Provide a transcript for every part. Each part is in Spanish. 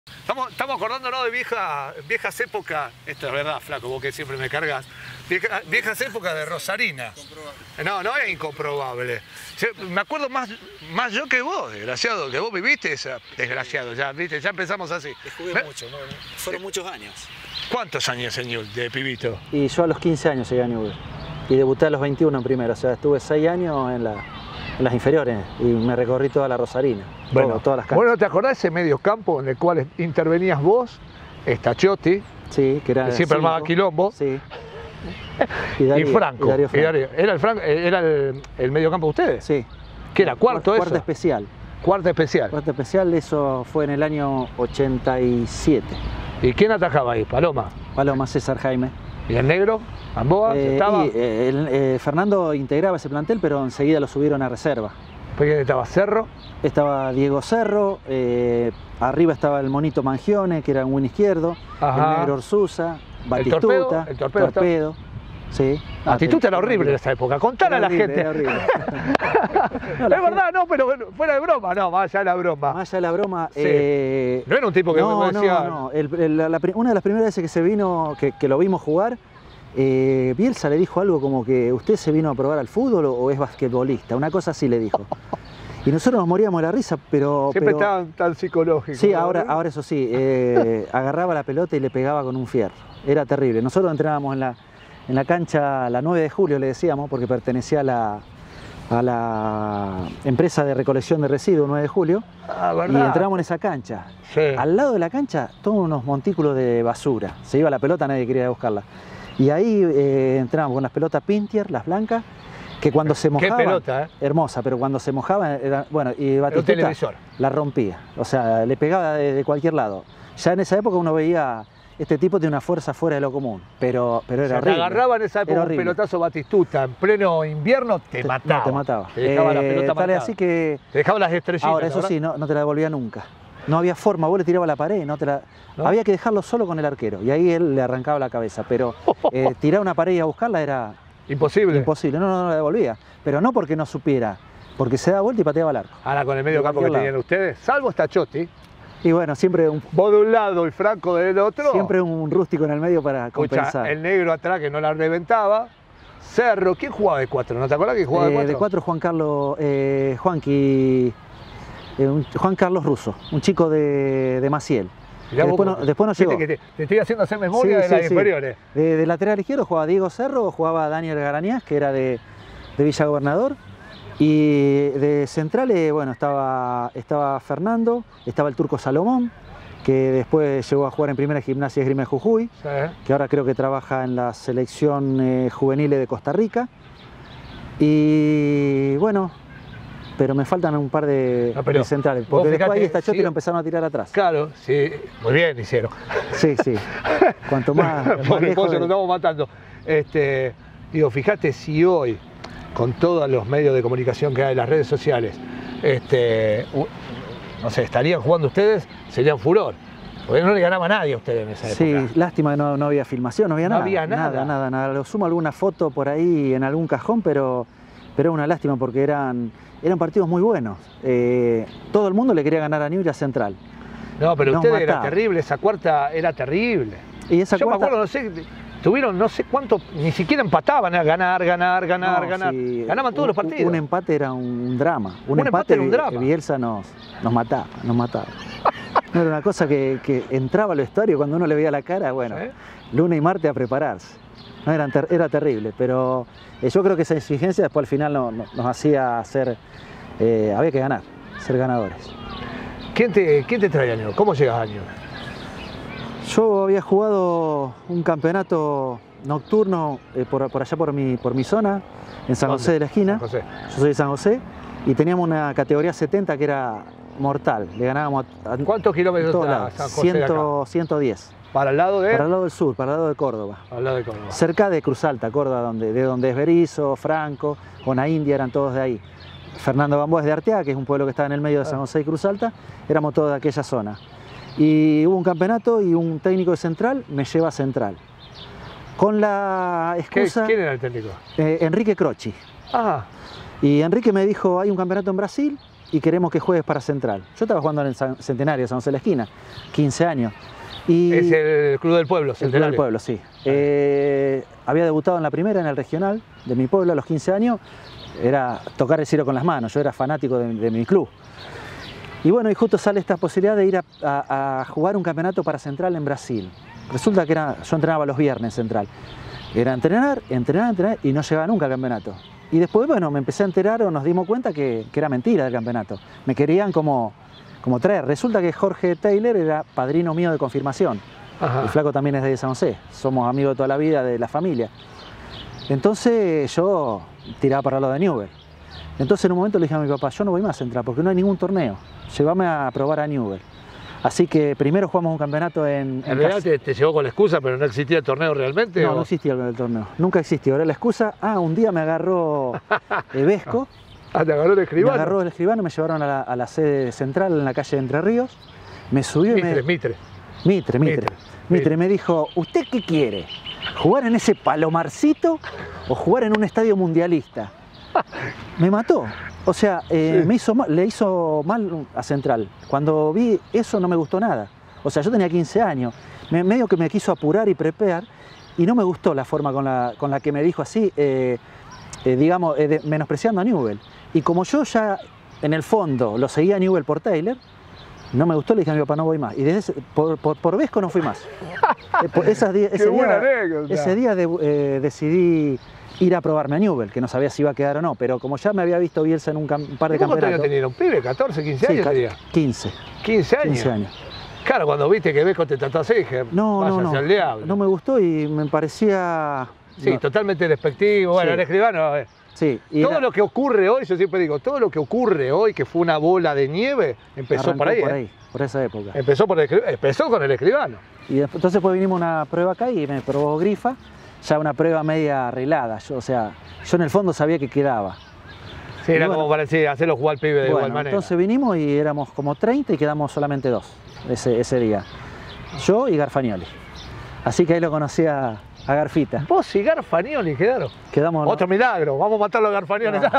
Estamos acordándonos de viejas épocas, esto es verdad, flaco, vos que siempre me cargas, viejas épocas de Rosarina. No es incomprobable. Me acuerdo más yo que vos, desgraciado, que vos viviste esa, desgraciado, ya, ¿viste? Ya empezamos así. Jugué mucho, fueron muchos años. ¿Cuántos años en Newell's de pibito? Y yo a los 15 años llegué a Newell's y debuté a los 21 en primera, o sea, estuve 6 años en las inferiores y me recorrí toda la Rosarina, todas las canchas. Bueno, ¿te acordás ese medio campo en el cual intervenías vos, Staciotti, sí, que siempre cinco, armaba quilombo, sí. y Franco? Y Darío Franco. ¿Era el medio campo de ustedes? Sí. ¿Qué era? ¿Cuarto eso? Cuarta especial. Cuarta especial. Cuarta especial, eso fue en el año 87. ¿Y quién atajaba ahí? Paloma. Paloma, César Jaime. ¿Y el negro? ¿Gamboa? ¿Estaba? Fernando integraba ese plantel, pero enseguida lo subieron a reserva. ¿Quién estaba? ¿Cerro? Estaba Diego Cerro, arriba estaba el Monito Mangione, que era un win izquierdo, el negro Orsusa, Batistuta, el torpedo. Sí. Batistuta era horrible en esa época, contale a la gente. Era horrible. No, es verdad, no, pero fuera de broma, no, más allá de la broma. Más allá de la broma. Sí. No era un tipo que me decía. No. Una de las primeras veces que se vino, que lo vimos jugar, Bielsa le dijo algo como que usted se vino a probar al fútbol o es basquetbolista, una cosa así le dijo. Y nosotros nos moríamos de la risa, pero... Siempre estaban tan psicológicos. Sí, ahora eso sí, agarraba la pelota y le pegaba con un fierro. Era terrible. Nosotros entrenábamos en la cancha, la 9 de julio le decíamos, porque pertenecía a la empresa de recolección de residuos 9 de julio. Y entrábamos en esa cancha. Sí. Al lado de la cancha, todos unos montículos de basura. Se iba la pelota, nadie quería buscarla. Y ahí entrábamos con las pelotas Pintier, las blancas, que cuando se mojaban... Qué pelota, hermosa, pero cuando se mojaban, bueno, y Batistuta la rompía. O sea, le pegaba de cualquier lado. Ya en esa época uno veía... Este tipo tiene una fuerza fuera de lo común, pero era horrible. Te agarraba en esa época un pelotazo Batistuta, en pleno invierno, te mataba. No, te mataba. Te dejaba la pelota matada. Así que... Te dejaba las estrellitas. Ahora, eso sí, no te la devolvía nunca. No había forma, vos le tirabas a la pared, ¿no? Había que dejarlo solo con el arquero, y ahí él le arrancaba la cabeza, pero tirar una pared y a buscarla era... Imposible. Imposible, no la devolvía. Pero no porque no supiera, porque se da vuelta y pateaba al arco. Ahora con el medio campo que tenían ustedes, salvo Staciotti. Y bueno, siempre vos de un lado y Franco del otro. Siempre un rústico en el medio para compensar. El negro atrás que no la reventaba. Cerro, ¿quién jugaba de 4? ¿No te acuerdas quién jugaba de 4? De 4 Juan Carlos Russo, un chico de Maciel. Después nos llegó. Te estoy haciendo hacer memoria de las inferiores. De lateral izquierdo jugaba Diego Cerro, jugaba Daniel Garañaz, que era de Villa Gobernador. Y de centrales, bueno, estaba Fernando, estaba el turco Salomón, que después llegó a jugar en Primera Gimnasia Esgrima de Jujuy, que ahora creo que trabaja en la selección juvenil de Costa Rica. Y bueno, pero me faltan un par de centrales, porque después ahí Staciotti lo empezaron a tirar atrás. Claro, sí, muy bien hicieron. Sí. Cuanto más... Por el pollo nos estamos matando. Digo, fíjate si hoy, con todos los medios de comunicación que hay en las redes sociales, no sé, estarían jugando ustedes, serían furor. Porque no le ganaba a nadie a ustedes en esa época. Sí, lástima que no había filmación, no había nada. No había nada. Nada. Lo sumo alguna foto por ahí en algún cajón, pero era una lástima porque eran partidos muy buenos. Todo el mundo le quería ganar a Newell's y a Central. No, pero ustedes era terrible, esa cuarta era terrible. Y esa Yo me acuerdo, no sé... Tuvieron no sé cuánto, ni siquiera empataban, a ganar. Sí, ganaban todos los partidos. Un empate era un drama. Un empate era un drama. Bielsa nos mataba. No era una cosa que entraba al vestuario cuando uno le veía la cara, bueno, lunes y martes a prepararse. No, era terrible, pero yo creo que esa exigencia después al final nos hacía hacer, había que ganar, ser ganadores. ¿Quién te trae a Newell's? ¿Cómo llegas a Newell's? Yo había jugado un campeonato nocturno por allá por mi zona, en San José de la Esquina. Yo soy de San José y teníamos una categoría 70 que era mortal. Le ganábamos a ¿cuántos kilómetros está San José 110. ¿Para el lado de? Para el lado del sur, para el lado de Córdoba. Al lado de Córdoba. Cerca de Cruz Alta, Córdoba, de donde es Berizo, Franco, Bona India, eran todos de ahí. Fernando Gamboa es de Arteaga, que es un pueblo que está en el medio de San José y Cruz Alta. Éramos todos de aquella zona. Y hubo un campeonato y un técnico de Central me lleva a Central. Con la excusa... ¿Quién era el técnico? Enrique Croci. Ah. Y Enrique me dijo, hay un campeonato en Brasil, y queremos que juegues para Central. Yo estaba jugando en el Centenario, San José de la Esquina, 15 años. Y Es el Club del Pueblo, el Club Centenario. del Pueblo, sí. Había debutado en la primera, en el regional de mi pueblo a los 15 años. Era tocar el cielo con las manos, yo era fanático de mi club. Y bueno, y justo sale esta posibilidad de ir a jugar un campeonato para Central en Brasil. Resulta que yo entrenaba los viernes en Central. Era entrenar y no llegaba nunca al campeonato. Y después, bueno, me empecé a enterar o nos dimos cuenta que era mentira del campeonato. Me querían como traer. Resulta que Jorge Taylor era padrino mío de confirmación. Ajá. El flaco también es de San José. Somos amigos de toda la vida, de la familia. Entonces yo tiraba para lo de Newell. Entonces en un momento le dije a mi papá, yo no voy más a entrar porque no hay ningún torneo. Llévame a probar a Newell. Así que primero jugamos un campeonato en realidad te llevó con la excusa, pero no existía el torneo realmente. No, no existía el torneo. Nunca existió. Era la excusa. Un día me agarró Vesco. ¿Te agarró el escribano? Me agarró el escribano, me llevaron a la sede central en la calle de Entre Ríos. Me subió Mitre. Me dijo, ¿usted qué quiere? ¿Jugar en ese palomarcito o jugar en un estadio mundialista? Me mató. O sea, le hizo mal a Central. Cuando vi eso no me gustó nada. O sea, yo tenía 15 años. Medio que me quiso apurar y prepear y no me gustó la forma con la que me dijo así, digamos, menospreciando a Newell. Y como yo ya en el fondo lo seguía a Newell por Taylor, no me gustó, le dije a mi papá, no voy más. Y desde por Vesco no fui más. Ese día decidí ir a probarme a Newell, que no sabía si iba a quedar o no, pero como ya me había visto Bielsa en un par de campeonatos. ¿Cuántos años tenía? ¿Un pibe? ¿14, 15 años sería? 15. 15 años. 15 años. Claro, cuando viste que Vesco te trató así, dije, no, al diablo. No me gustó y me parecía... Sí, totalmente despectivo. Bueno, Sí. el escribano, a ver. Sí, Todo lo que ocurre hoy, yo siempre digo, todo lo que ocurre hoy, que fue una bola de nieve, empezó por ahí. Por esa época. Empezó con el escribano. Y entonces pues vinimos a una prueba acá y me probó Grifa, ya una prueba media arreglada. Yo en el fondo sabía que quedaba. Sí, era bueno, como para decir, hacerlo jugar al pibe de igual manera. Entonces vinimos y éramos como 30 y quedamos solamente 2 ese día. Yo y Garfagnoli. Así que ahí lo conocí a Garfita. Vos y Garfagnoli quedaron. Quedamos, Otro milagro, vamos a matarlo a Garfagnoli. No.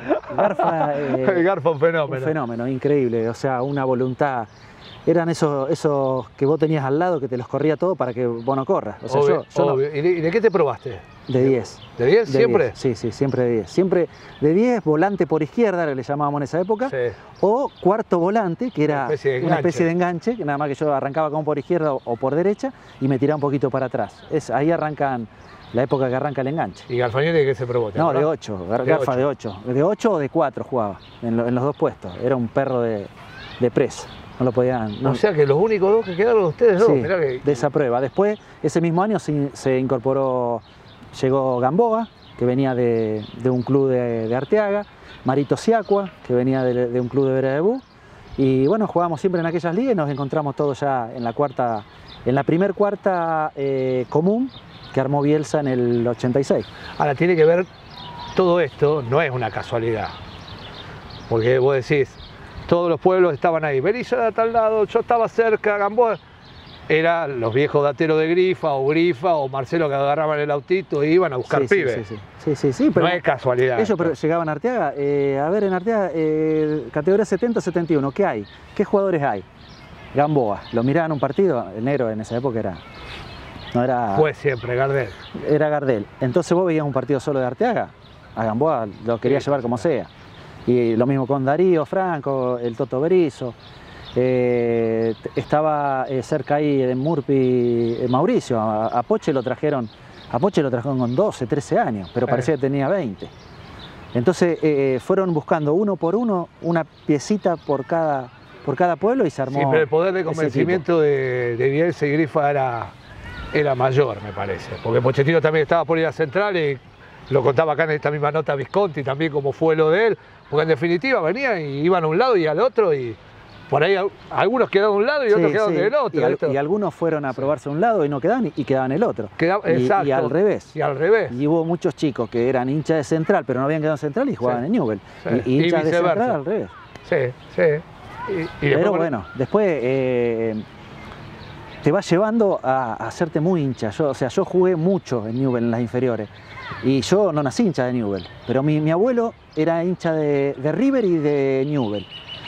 Garfa un fenómeno. Un fenómeno, increíble, o sea, una voluntad. Eran esos que vos tenías al lado que te los corría todo para que vos no corras. O sea, Obvio. No. ¿Y de qué te probaste? De 10. ¿De 10 siempre? 10. Sí, siempre de 10. Siempre de 10, volante por izquierda, que le llamábamos en esa época, Sí. o cuarto volante, que era una especie de enganche, que nada más que yo arrancaba como por izquierda o por derecha y me tiraba un poquito para atrás. Ahí arrancan, la época que arranca el enganche. ¿Y Garfagnoli de qué se probó? No, de 8, Garfa de 8. De 8 o de 4 jugaba, en los dos puestos. Era un perro de presa. No lo podían. No. O sea que los únicos dos que quedaron ustedes dos. Sí, Mirá que... de esa prueba. Después, ese mismo año se incorporó, llegó Gamboa, que venía de un club de Arteaga, Marito Siacua, que venía de un club de Veredebú. Y bueno, jugábamos siempre en aquellas ligas y nos encontramos todos ya en la primer cuarta común que armó Bielsa en el 86. Ahora, tiene que ver, todo esto no es una casualidad. Porque vos decís, todos los pueblos estaban ahí. Berizo era de tal lado, yo estaba cerca, Gamboa. Eran los viejos dateros de Grifa o Marcelo que agarraban el autito e iban a buscar pibes. Sí, pero no es casualidad. Ellos llegaban a Arteaga. A ver, en Arteaga, categoría 70-71, ¿qué hay? ¿Qué jugadores hay? Gamboa. Lo miraban un partido, enero en esa época no era... Fue siempre Gardel. Era Gardel. Entonces vos veías un partido solo de Arteaga, a Gamboa lo quería llevar como sea. Y lo mismo con Darío Franco, el Toto Berizo. Estaba cerca ahí de Murphy Mauricio. A Poche lo trajeron con 12, 13 años, pero parecía que tenía 20. Entonces fueron buscando uno por uno una piecita por cada pueblo y se armó. Sí, pero el poder de convencimiento de Bielsa y Grifa era mayor, me parece. Porque Pochettino también estaba por ir a Central y lo contaba acá en esta misma nota Visconti también como fue lo de él. Porque en definitiva venían y iban a un lado y al otro y por ahí algunos quedaron de un lado y otros quedaron del otro. Y algunos fueron a probarse un lado y no quedaban y quedaban el otro. Exacto. Y al revés. Y al revés. Y hubo muchos chicos que eran hinchas de Central pero no habían quedado en Central y jugaban en Newell. Y hinchas de Central al revés. Sí. Pero bueno, después te va llevando a hacerte muy hincha. O sea, yo jugué mucho en Newell's en las inferiores y yo no nací hincha de Newell's, pero mi abuelo era hincha de River y de Newell's.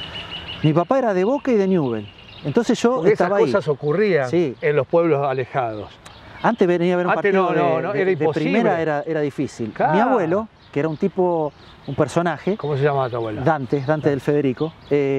Mi papá era de Boca y de Newell's. Entonces yo porque estaba esas cosas ahí. ocurrían Sí. en los pueblos alejados. Antes venía a ver un Antes partido no, era de imposible. primera era difícil. Claro. Mi abuelo, que era un tipo, un personaje, ¿Cómo se llamaba tu abuela? Dante del Federico,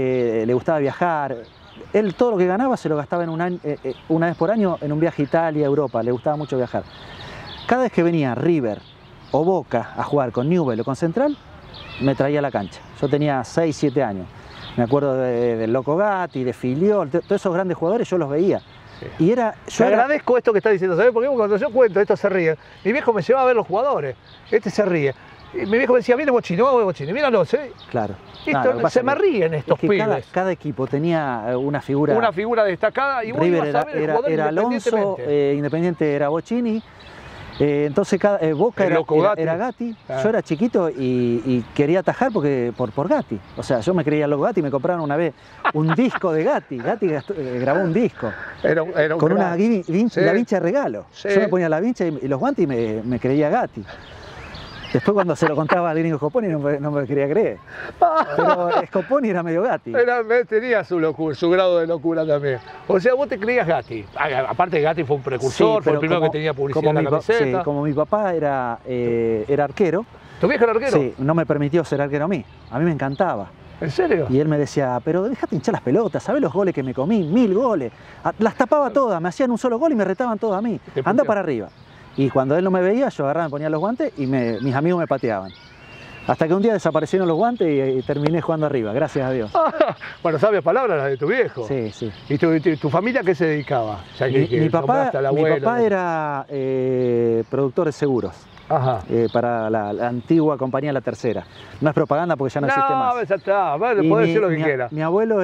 le gustaba viajar. Él todo lo que ganaba se lo gastaba en una vez por año en un viaje a Italia, Europa. Le gustaba mucho viajar. Cada vez que venía River o Boca a jugar con Newell's o con Central, me traía a la cancha. Yo tenía 6, 7 años. Me acuerdo del Loco Gatti, de Filiol, todos esos grandes jugadores yo los veía. Sí. Y era, Yo agradezco esto que está diciendo, ¿sabes? Porque cuando yo cuento esto se ríe. Mi viejo me llevaba a ver los jugadores, este se ríe. Y mi viejo me decía, viene Bochini, vamos a ver Bochini, míralo, ¿sí? Claro. Esto, se me ríen estos que pibes. cada equipo tenía una figura. Una figura destacada y vos River ibas a ver el jugador era Alonso, independientemente. Independiente era Bochini. Entonces Boca era Gatti. Ah. Yo era chiquito y quería atajar por Gatti. O sea, yo me creía loco Gatti, me compraron una vez un disco de Gatti. Gatti grabó un disco Era un con crack. una la vincha de regalo. Sí. Yo me ponía la vincha y los guantes y me creía Gatti. Después cuando se lo contaba a Lino Scoponi no me quería creer. Pero Scoponi era medio Gatti. Tenía su locura, su grado de locura también. O sea, vos te creías Gatti. Aparte Gatti fue un precursor, fue el primero que tenía publicidad en la camiseta. Sí, como mi papá era arquero. ¿Tu viejo era arquero? Sí, no me permitió ser arquero a mí. A mí me encantaba. ¿En serio? Y él me decía, pero déjate hinchar las pelotas, ¿sabés los goles que me comí? 1000 goles. Las tapaba todas, me hacían un solo gol y me retaban todas a mí. Anda para arriba. Y cuando él no me veía, yo agarraba, me ponía los guantes y mis amigos me pateaban. Hasta que un día desaparecieron los guantes y terminé jugando arriba, gracias a Dios. Bueno, sabias palabras las de tu viejo. Sí, sí. ¿Y tu familia qué se dedicaba? Ya que Mi papá abuelo, era productor de seguros. Ajá. Para la antigua compañía La Tercera. No es propaganda porque ya no existe más. No, ya está, vale, podés decir lo que quieras. Mi abuelo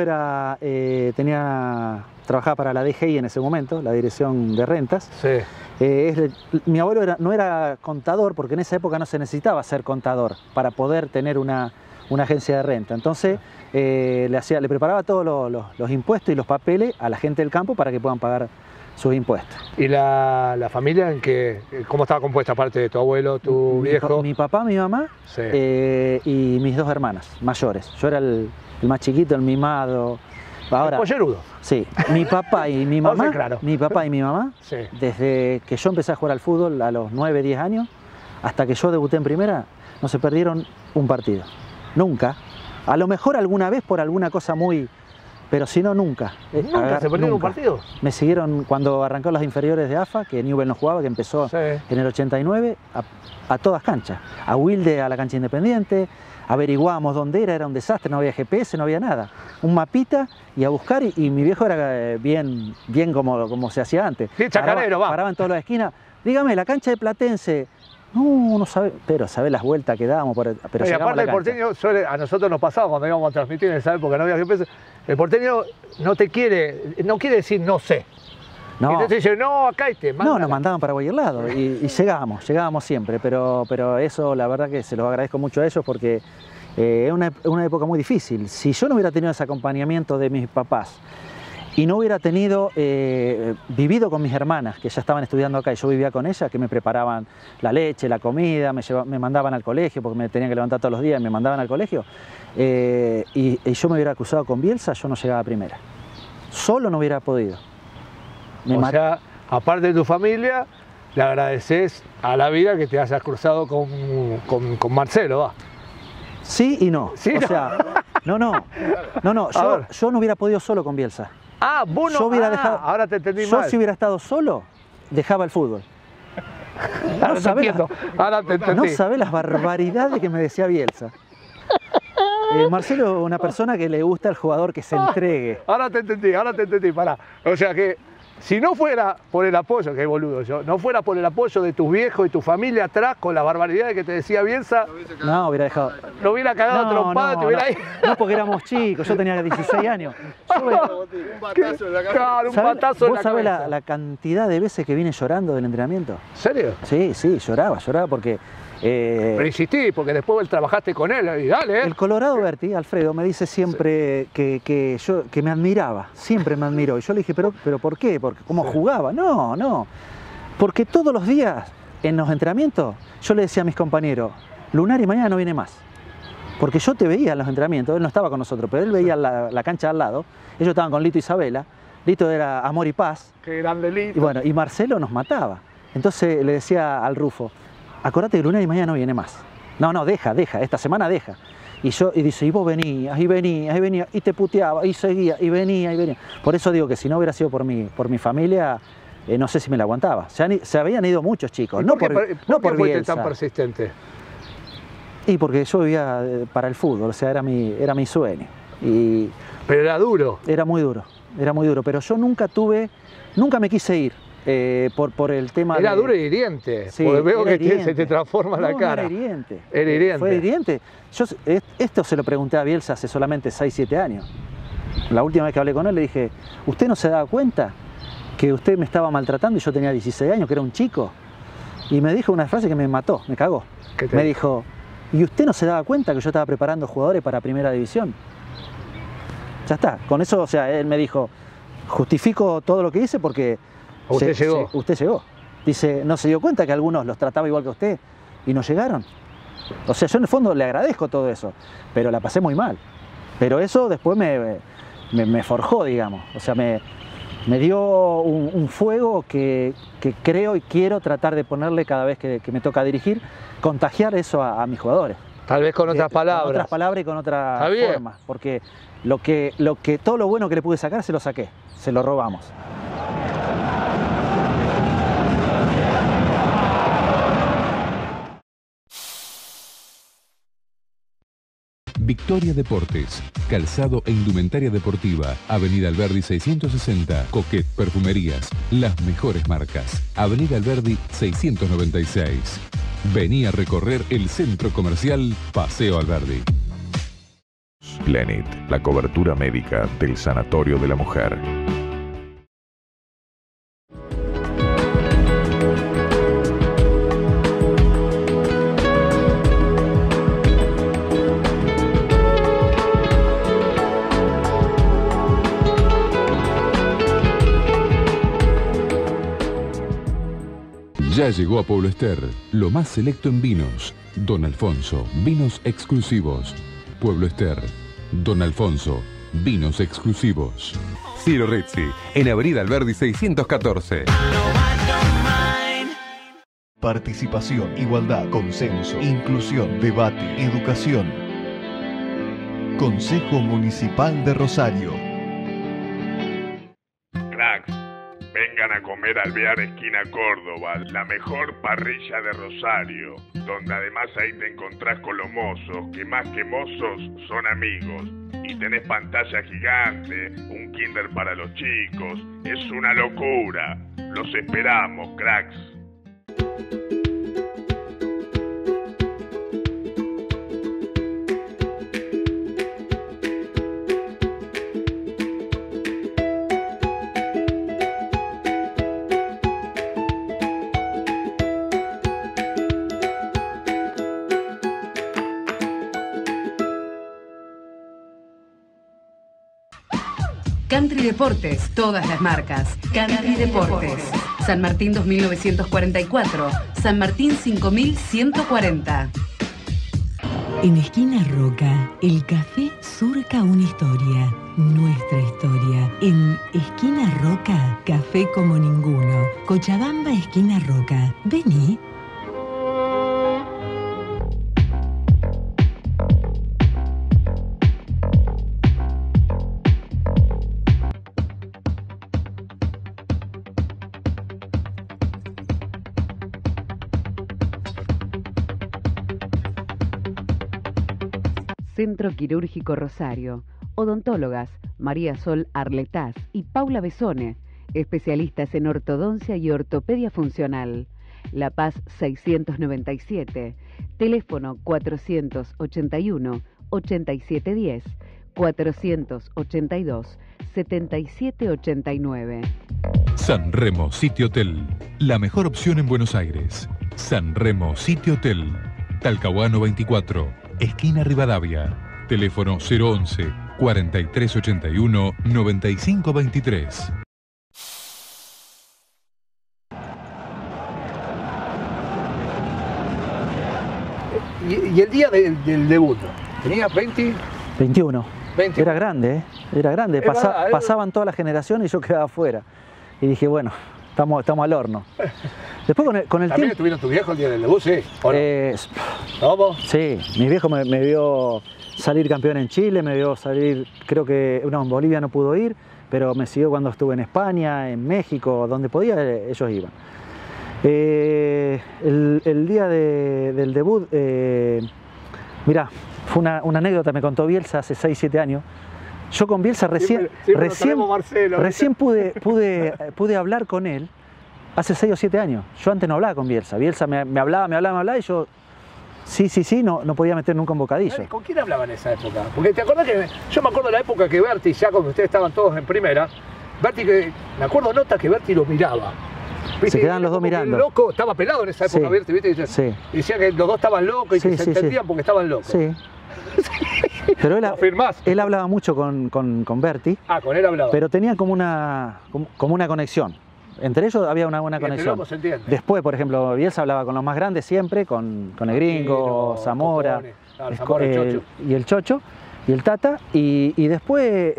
trabajaba para la DGI en ese momento, la Dirección de Rentas. Sí. Mi abuelo no era contador, porque en esa época no se necesitaba ser contador para poder tener una agencia de renta. Entonces le preparaba todos los impuestos y los papeles a la gente del campo para que puedan pagar sus impuestos. ¿Y la familia cómo estaba compuesta, aparte de tu abuelo, tu viejo? Mi papá, mi mamá, sí. Y mis 2 hermanas mayores. Yo era el más chiquito, el mimado. Ahora, el pollerudo. Sí, mi papá y mi mamá, claro. Sí. Desde que yo empecé a jugar al fútbol a los 9, 10 años, hasta que yo debuté en primera, no se perdieron un partido. Nunca. A lo mejor alguna vez por alguna cosa muy... Pero si no, nunca. ¿Nunca se perdieron un partido? Me siguieron cuando arrancó las inferiores de AFA, que Newell's no jugaba, que empezó en el 89, a todas canchas. A Wilde, a la cancha Independiente, averiguábamos dónde era un desastre, no había GPS, no había nada. Un mapita y a buscar, y mi viejo era bien como se hacía antes. Sí, chacarero, paraba en todas las esquinas. Dígame, la cancha de Platense. No sabe, pero sabe las vueltas que dábamos. Pero y aparte el porteño, a nosotros nos pasaba cuando íbamos a transmitir en esa época, no había GPS. El porteño no quiere decir no sé. No. Entonces dice, no, acá No, nos mandaban para cualquier lado y llegábamos siempre, pero eso la verdad que se los agradezco mucho a ellos porque es una época muy difícil. Si yo no hubiera tenido ese acompañamiento de mis papás y no hubiera vivido con mis hermanas, que ya estaban estudiando acá y yo vivía con ellas, que me preparaban la leche, la comida, me mandaban al colegio, porque me tenían que levantar todos los días y me mandaban al colegio, y yo me hubiera cruzado con Bielsa, yo no llegaba a primera. Solo no hubiera podido. O sea, aparte de tu familia, le agradeces a la vida que te hayas cruzado con Marcelo, ¿va? Sí y no. ¿Sí, o sea, no, yo no hubiera podido solo con Bielsa. Ah, vos no. Ahora te entendí mal. Yo si hubiera estado solo, dejaba el fútbol. Ahora te entendí. No sabés las barbaridades que me decía Bielsa. Marcelo es una persona que le gusta al jugador que se entregue. Ahora te entendí, pará. O sea que si no fuera por el apoyo, que boludo yo, no fuera por el apoyo de tus viejos y tu familia atrás con las barbaridades que te decía Bielsa, no hubiera dejado. Lo hubiera cagado trompada, te hubiera ido. No, porque éramos chicos, yo tenía 16 años. Un batazo en la cabeza. Claro, un batazo en la cabeza. ¿Vos sabés la cantidad de veces que vine llorando del entrenamiento? ¿En serio? Sí, lloraba porque Pero insistí, porque después trabajaste con él y dale. El Colorado Berti, Alfredo, me dice siempre que me admiraba, siempre me admiró. Y yo le dije, ¿pero por qué? Porque ¿cómo jugaba? No, porque todos los días en los entrenamientos yo le decía a mis compañeros, Lunari mañana no viene más. Porque yo te veía en los entrenamientos, él no estaba con nosotros, pero él veía la cancha al lado, ellos estaban con Lito y Isabela, Lito era amor y paz. Qué grande Lito. Y bueno, y Marcelo nos mataba. Entonces le decía al Rufo, acordate que Lunari mañana no viene más. No, deja, esta semana deja. Y dice, y vos venías, y te puteaba, y seguía, y venía. Por eso digo que si no hubiera sido por mi familia, no sé si me la aguantaba. Se habían ido muchos chicos, no por qué fuiste Bielsa. tan persistente? Y porque yo vivía para el fútbol, o sea, era mi sueño. Pero era duro. Era muy duro, pero yo nunca me quise ir. Por el tema era duro y hiriente, sí, porque veo que se te transforma la cara. Era hiriente. Era hiriente. Fue hiriente. Esto se lo pregunté a Bielsa hace solamente 6-7 años. La última vez que hablé con él le dije, ¿usted no se daba cuenta que usted me estaba maltratando y yo tenía 16 años, que era un chico? Y me dijo una frase que me mató, me cagó. Me dijo, ¿y usted no se daba cuenta que yo estaba preparando jugadores para Primera División? Ya está, con eso, o sea, él me dijo, justifico todo lo que hice porque... Usted llegó. Usted llegó. Dice, ¿no se dio cuenta que algunos los trataba igual que usted y no llegaron? O sea, yo en el fondo le agradezco todo eso, pero la pasé muy mal. Pero eso después me forjó, digamos. O sea, me dio un fuego que creo y quiero tratar de ponerle cada vez que me toca dirigir, contagiar eso a mis jugadores. Tal vez con otras palabras. Con otras palabras y con otra forma. Porque todo lo bueno que le pude sacar se lo saqué, se lo robamos. Victoria Deportes, calzado e indumentaria deportiva, Avenida Alberdi 660, Coquet Perfumerías, las mejores marcas, Avenida Alberdi 696. Vení a recorrer el centro comercial Paseo Alberdi. Plenit, la cobertura médica del Sanatorio de la Mujer. Ya llegó a Pueblo Ester, lo más selecto en vinos. Don Alfonso, vinos exclusivos. Pueblo Ester, Don Alfonso, vinos exclusivos. Ciro Rizzi, en Avenida Alberdi 614. Participación, igualdad, consenso, inclusión, debate, educación. Consejo Municipal de Rosario. Cracks, vengan a comer Alvear esquina Córdoba, la mejor parrilla de Rosario, donde además ahí te encontrás con los mozos, que más que mozos son amigos. Y tenés pantalla gigante, un kinder para los chicos, es una locura. Los esperamos, cracks. Country Deportes, todas las marcas. Country Deportes. San Martín 2944, San Martín 5140. En Esquina Roca, el café surca una historia, nuestra historia. En Esquina Roca, café como ninguno. Cochabamba, Esquina Roca. Vení. Centro Quirúrgico Rosario. Odontólogas María Sol Arletaz y Paula Besone, especialistas en ortodoncia y ortopedia funcional. La Paz 697, teléfono 481-8710, 482-7789. San Remo City Hotel, la mejor opción en Buenos Aires. San Remo City Hotel. Talcahuano 24, esquina Rivadavia. Teléfono 011 4381 9523. Y el día del debut, ¿tenías 20? 21. 20. Era grande, ¿eh? Era grande. Pasaban todas las generaciones y yo quedaba afuera. Y dije, bueno, estamos al horno. Después con el ¿También tiempo... estuvieron tu viejo el día del debut, sí? ¿O no? ¿Cómo? Sí, mi viejo me vio salir campeón en Chile, me vio salir, creo que en Bolivia no pudo ir, pero me siguió cuando estuve en España, en México, donde podía, ellos iban. El día del debut, mirá, fue una anécdota, me contó Bielsa hace 6-7 años. Yo con Bielsa recién pude hablar con él hace 6 o 7 años. Yo antes no hablaba con Bielsa. Bielsa me hablaba y yo sí, no podía meter nunca un bocadillo. ¿Con quién hablaban en esa época? Porque te acordás que yo me acuerdo de la época que Berti, ya cuando ustedes estaban todos en primera, Berti, me acuerdo nota que Berti lo miraba. ¿Viste? Se quedaban los dos mirando. El loco estaba pelado en esa época, Sí. Berti, ¿viste? Sí. Decía que los dos estaban locos y que se entendían porque estaban locos. Sí. Pero él hablaba mucho con Berti. Ah, con él hablaba. Pero tenía como una conexión. Entre ellos había una buena conexión. Después, por ejemplo, Bielsa hablaba con los más grandes siempre, con el Gringo, Zamora, y el Chocho, y el Tata. Y después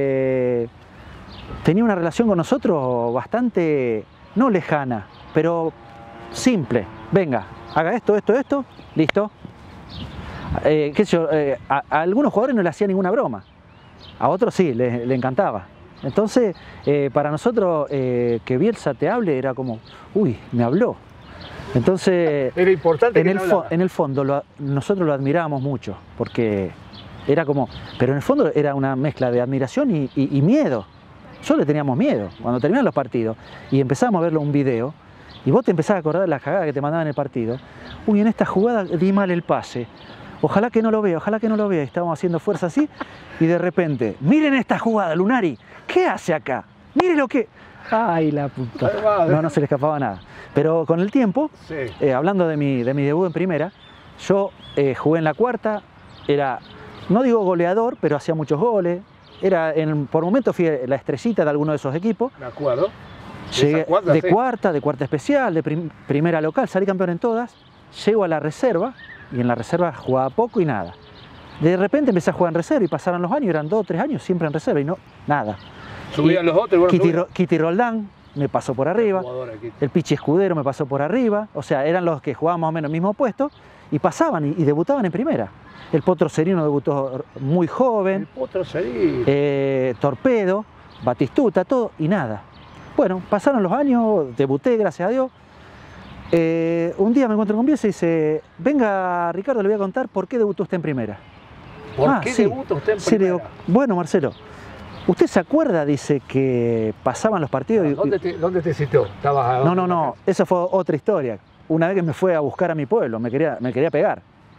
tenía una relación con nosotros bastante, no lejana, pero simple. Venga, haga esto, listo. Qué sé yo, a algunos jugadores no le hacía ninguna broma, a otros sí, le encantaba. Entonces, para nosotros que Bielsa te hable era como, uy, me habló. Entonces, era importante en el fondo nosotros lo admirábamos mucho, porque era como, pero en el fondo era una mezcla de admiración y miedo. Solo le teníamos miedo cuando terminaban los partidos y empezábamos a verlo un video y vos te empezás a acordar de las cagadas que te mandaban en el partido. Uy, en esta jugada di mal el pase. Ojalá que no lo vea. Y estábamos haciendo fuerza así y de repente, miren esta jugada, Lunari, ¿qué hace acá? Mire lo que... Ay, la puta. No se le escapaba nada. Pero con el tiempo, sí. Hablando de mi debut en primera, yo jugué en la cuarta, era, no digo goleador, pero hacía muchos goles. Por momentos fui la estrellita de alguno de esos equipos. Me acuerdo. Llegué de cuarta especial, de primera local, salí campeón en todas. Llego a la reserva y en la reserva jugaba poco y nada. De repente empecé a jugar en reserva y pasaron los años, eran 2 o 3 años siempre en reserva y no, nada. Subían los otros. Kitty Roldán me pasó por arriba, el Pichi Escudero me pasó por arriba, o sea, eran los que jugaban más o menos el mismo puesto y pasaban y debutaban en primera. El Potro Serino debutó muy joven, el Potro Serino. Torpedo, Batistuta, todo y nada. Bueno, pasaron los años, debuté, gracias a Dios. Un día me encuentro con Bielsa y dice, venga Ricardo, le voy a contar por qué debutó usted en primera. ¿Por qué debutó usted en primera? Le digo, bueno, Marcelo, ¿usted se acuerda, dice, que pasaban los partidos? ¿Dónde te citó? No, esa fue otra historia. Una vez que me fue a buscar a mi pueblo, me quería pegar.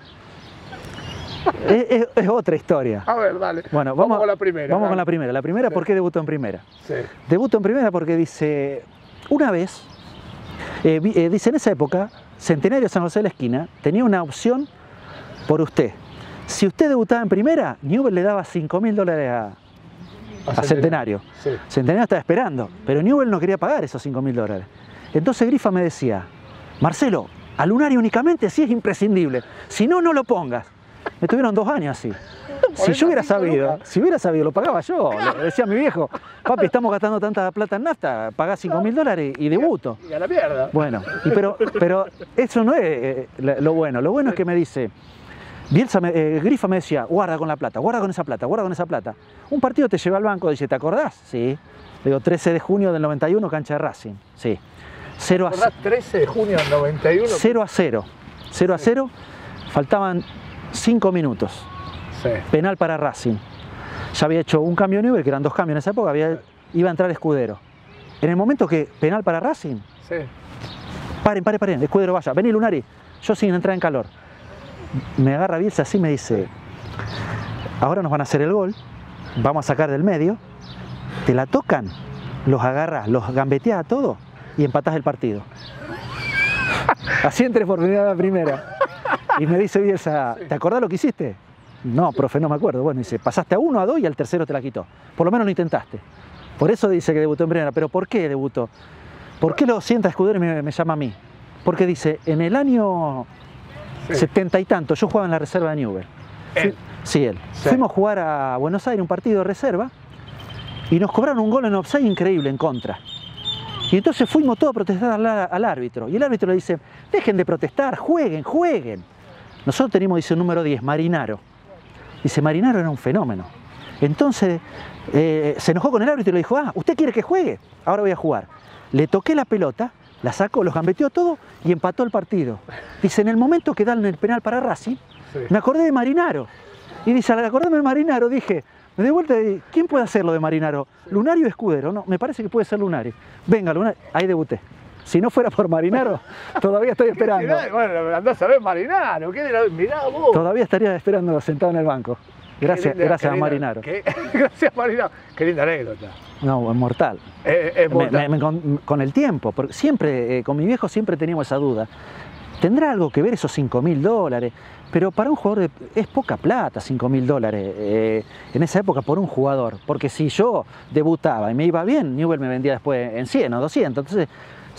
es otra historia. A ver, dale. Bueno, vamos con la primera. Vamos con la primera. La primera, sí. ¿Por qué debutó en primera? Sí. Debutó en primera porque dice, una vez, dice, en esa época, Centenario San José de la Esquina tenía una opción por usted. Si usted debutaba en primera, Newell le daba $5.000 a Centenario. Sí. Centenario estaba esperando, pero Newell no quería pagar esos $5.000. Entonces Grifa me decía, Marcelo, a Lunari únicamente sí es imprescindible, si no, no lo pongas. Me tuvieron 2 años así. Si yo hubiera sabido, lo pagaba yo. Le decía a mi viejo, papi, estamos gastando tanta plata en nafta, pagá $5.000 y debuto. Y a la mierda. Bueno, pero eso no es lo bueno. Lo bueno es que me dice, Grifa me decía, guarda con la plata, guarda con esa plata. Un partido te llevé al banco, dice, ¿te acordás? Sí. Le digo, 13 de junio del 91, cancha de Racing. Sí. 0 a 0. 13 de junio del 91. 0 a 0. 0 a 0. Faltaban 5 minutos. Sí. Penal para Racing. Ya había hecho un cambio Newell, que eran 2 cambios en esa época, iba a entrar Escudero. En el momento que penal para Racing, sí. Paren, Escudero vaya, vení Lunari, yo sin entrar en calor. Me agarra Bielsa así y me dice, ahora nos van a hacer el gol, vamos a sacar del medio, te la tocan, los agarras, los gambeteas a todos y empatás el partido. Así entré por primera. Y me dice Bielsa, ¿te acordás lo que hiciste? No, profe, no me acuerdo. Bueno, dice, pasaste a 1, a 2 y al tercero te la quitó. Por lo menos lo intentaste. Por eso dice que debutó en primera. ¿Pero por qué debutó? ¿Por qué lo sienta Escudero y me llama a mí? Porque dice, en el año 70 y tanto, yo jugaba en la reserva de Newell's. Sí, él. Sí. Fuimos a jugar a Buenos Aires, un partido de reserva, y nos cobraron un gol en offside increíble en contra. Y entonces fuimos todos a protestar al árbitro. Y el árbitro le dice, dejen de protestar, jueguen, jueguen. Nosotros teníamos, dice, el número 10, Marinaro. Dice, Marinaro era un fenómeno. Entonces se enojó con el árbitro y le dijo, ¿usted quiere que juegue? Ahora voy a jugar. Le toqué la pelota, la sacó, los gambeteó todo y empató el partido. Dice, en el momento que dan el penal para Racing, me acordé de Marinaro. Y dice, al acordarme de Marinaro, dije, me di vuelta y dije, ¿quién puede hacerlo de Marinaro? ¿Lunario o Escudero? No, me parece que puede ser Lunario. Venga, Lunario. Ahí debuté. Si no fuera por Marinaro, todavía estoy esperando. Bueno, andás a ver Marinaro. Mirá vos. Todavía estaría esperando sentado en el banco. Gracias a Marinaro. Gracias a Marinaro. Qué linda anécdota. No, es mortal. Es mortal. Con el tiempo, porque siempre, con mi viejo siempre teníamos esa duda. ¿Tendrá algo que ver esos $5.000? Pero para un jugador es poca plata, $5.000 en esa época por un jugador. Porque si yo debutaba y me iba bien, Newell's me vendía después en 100 o 200. Entonces,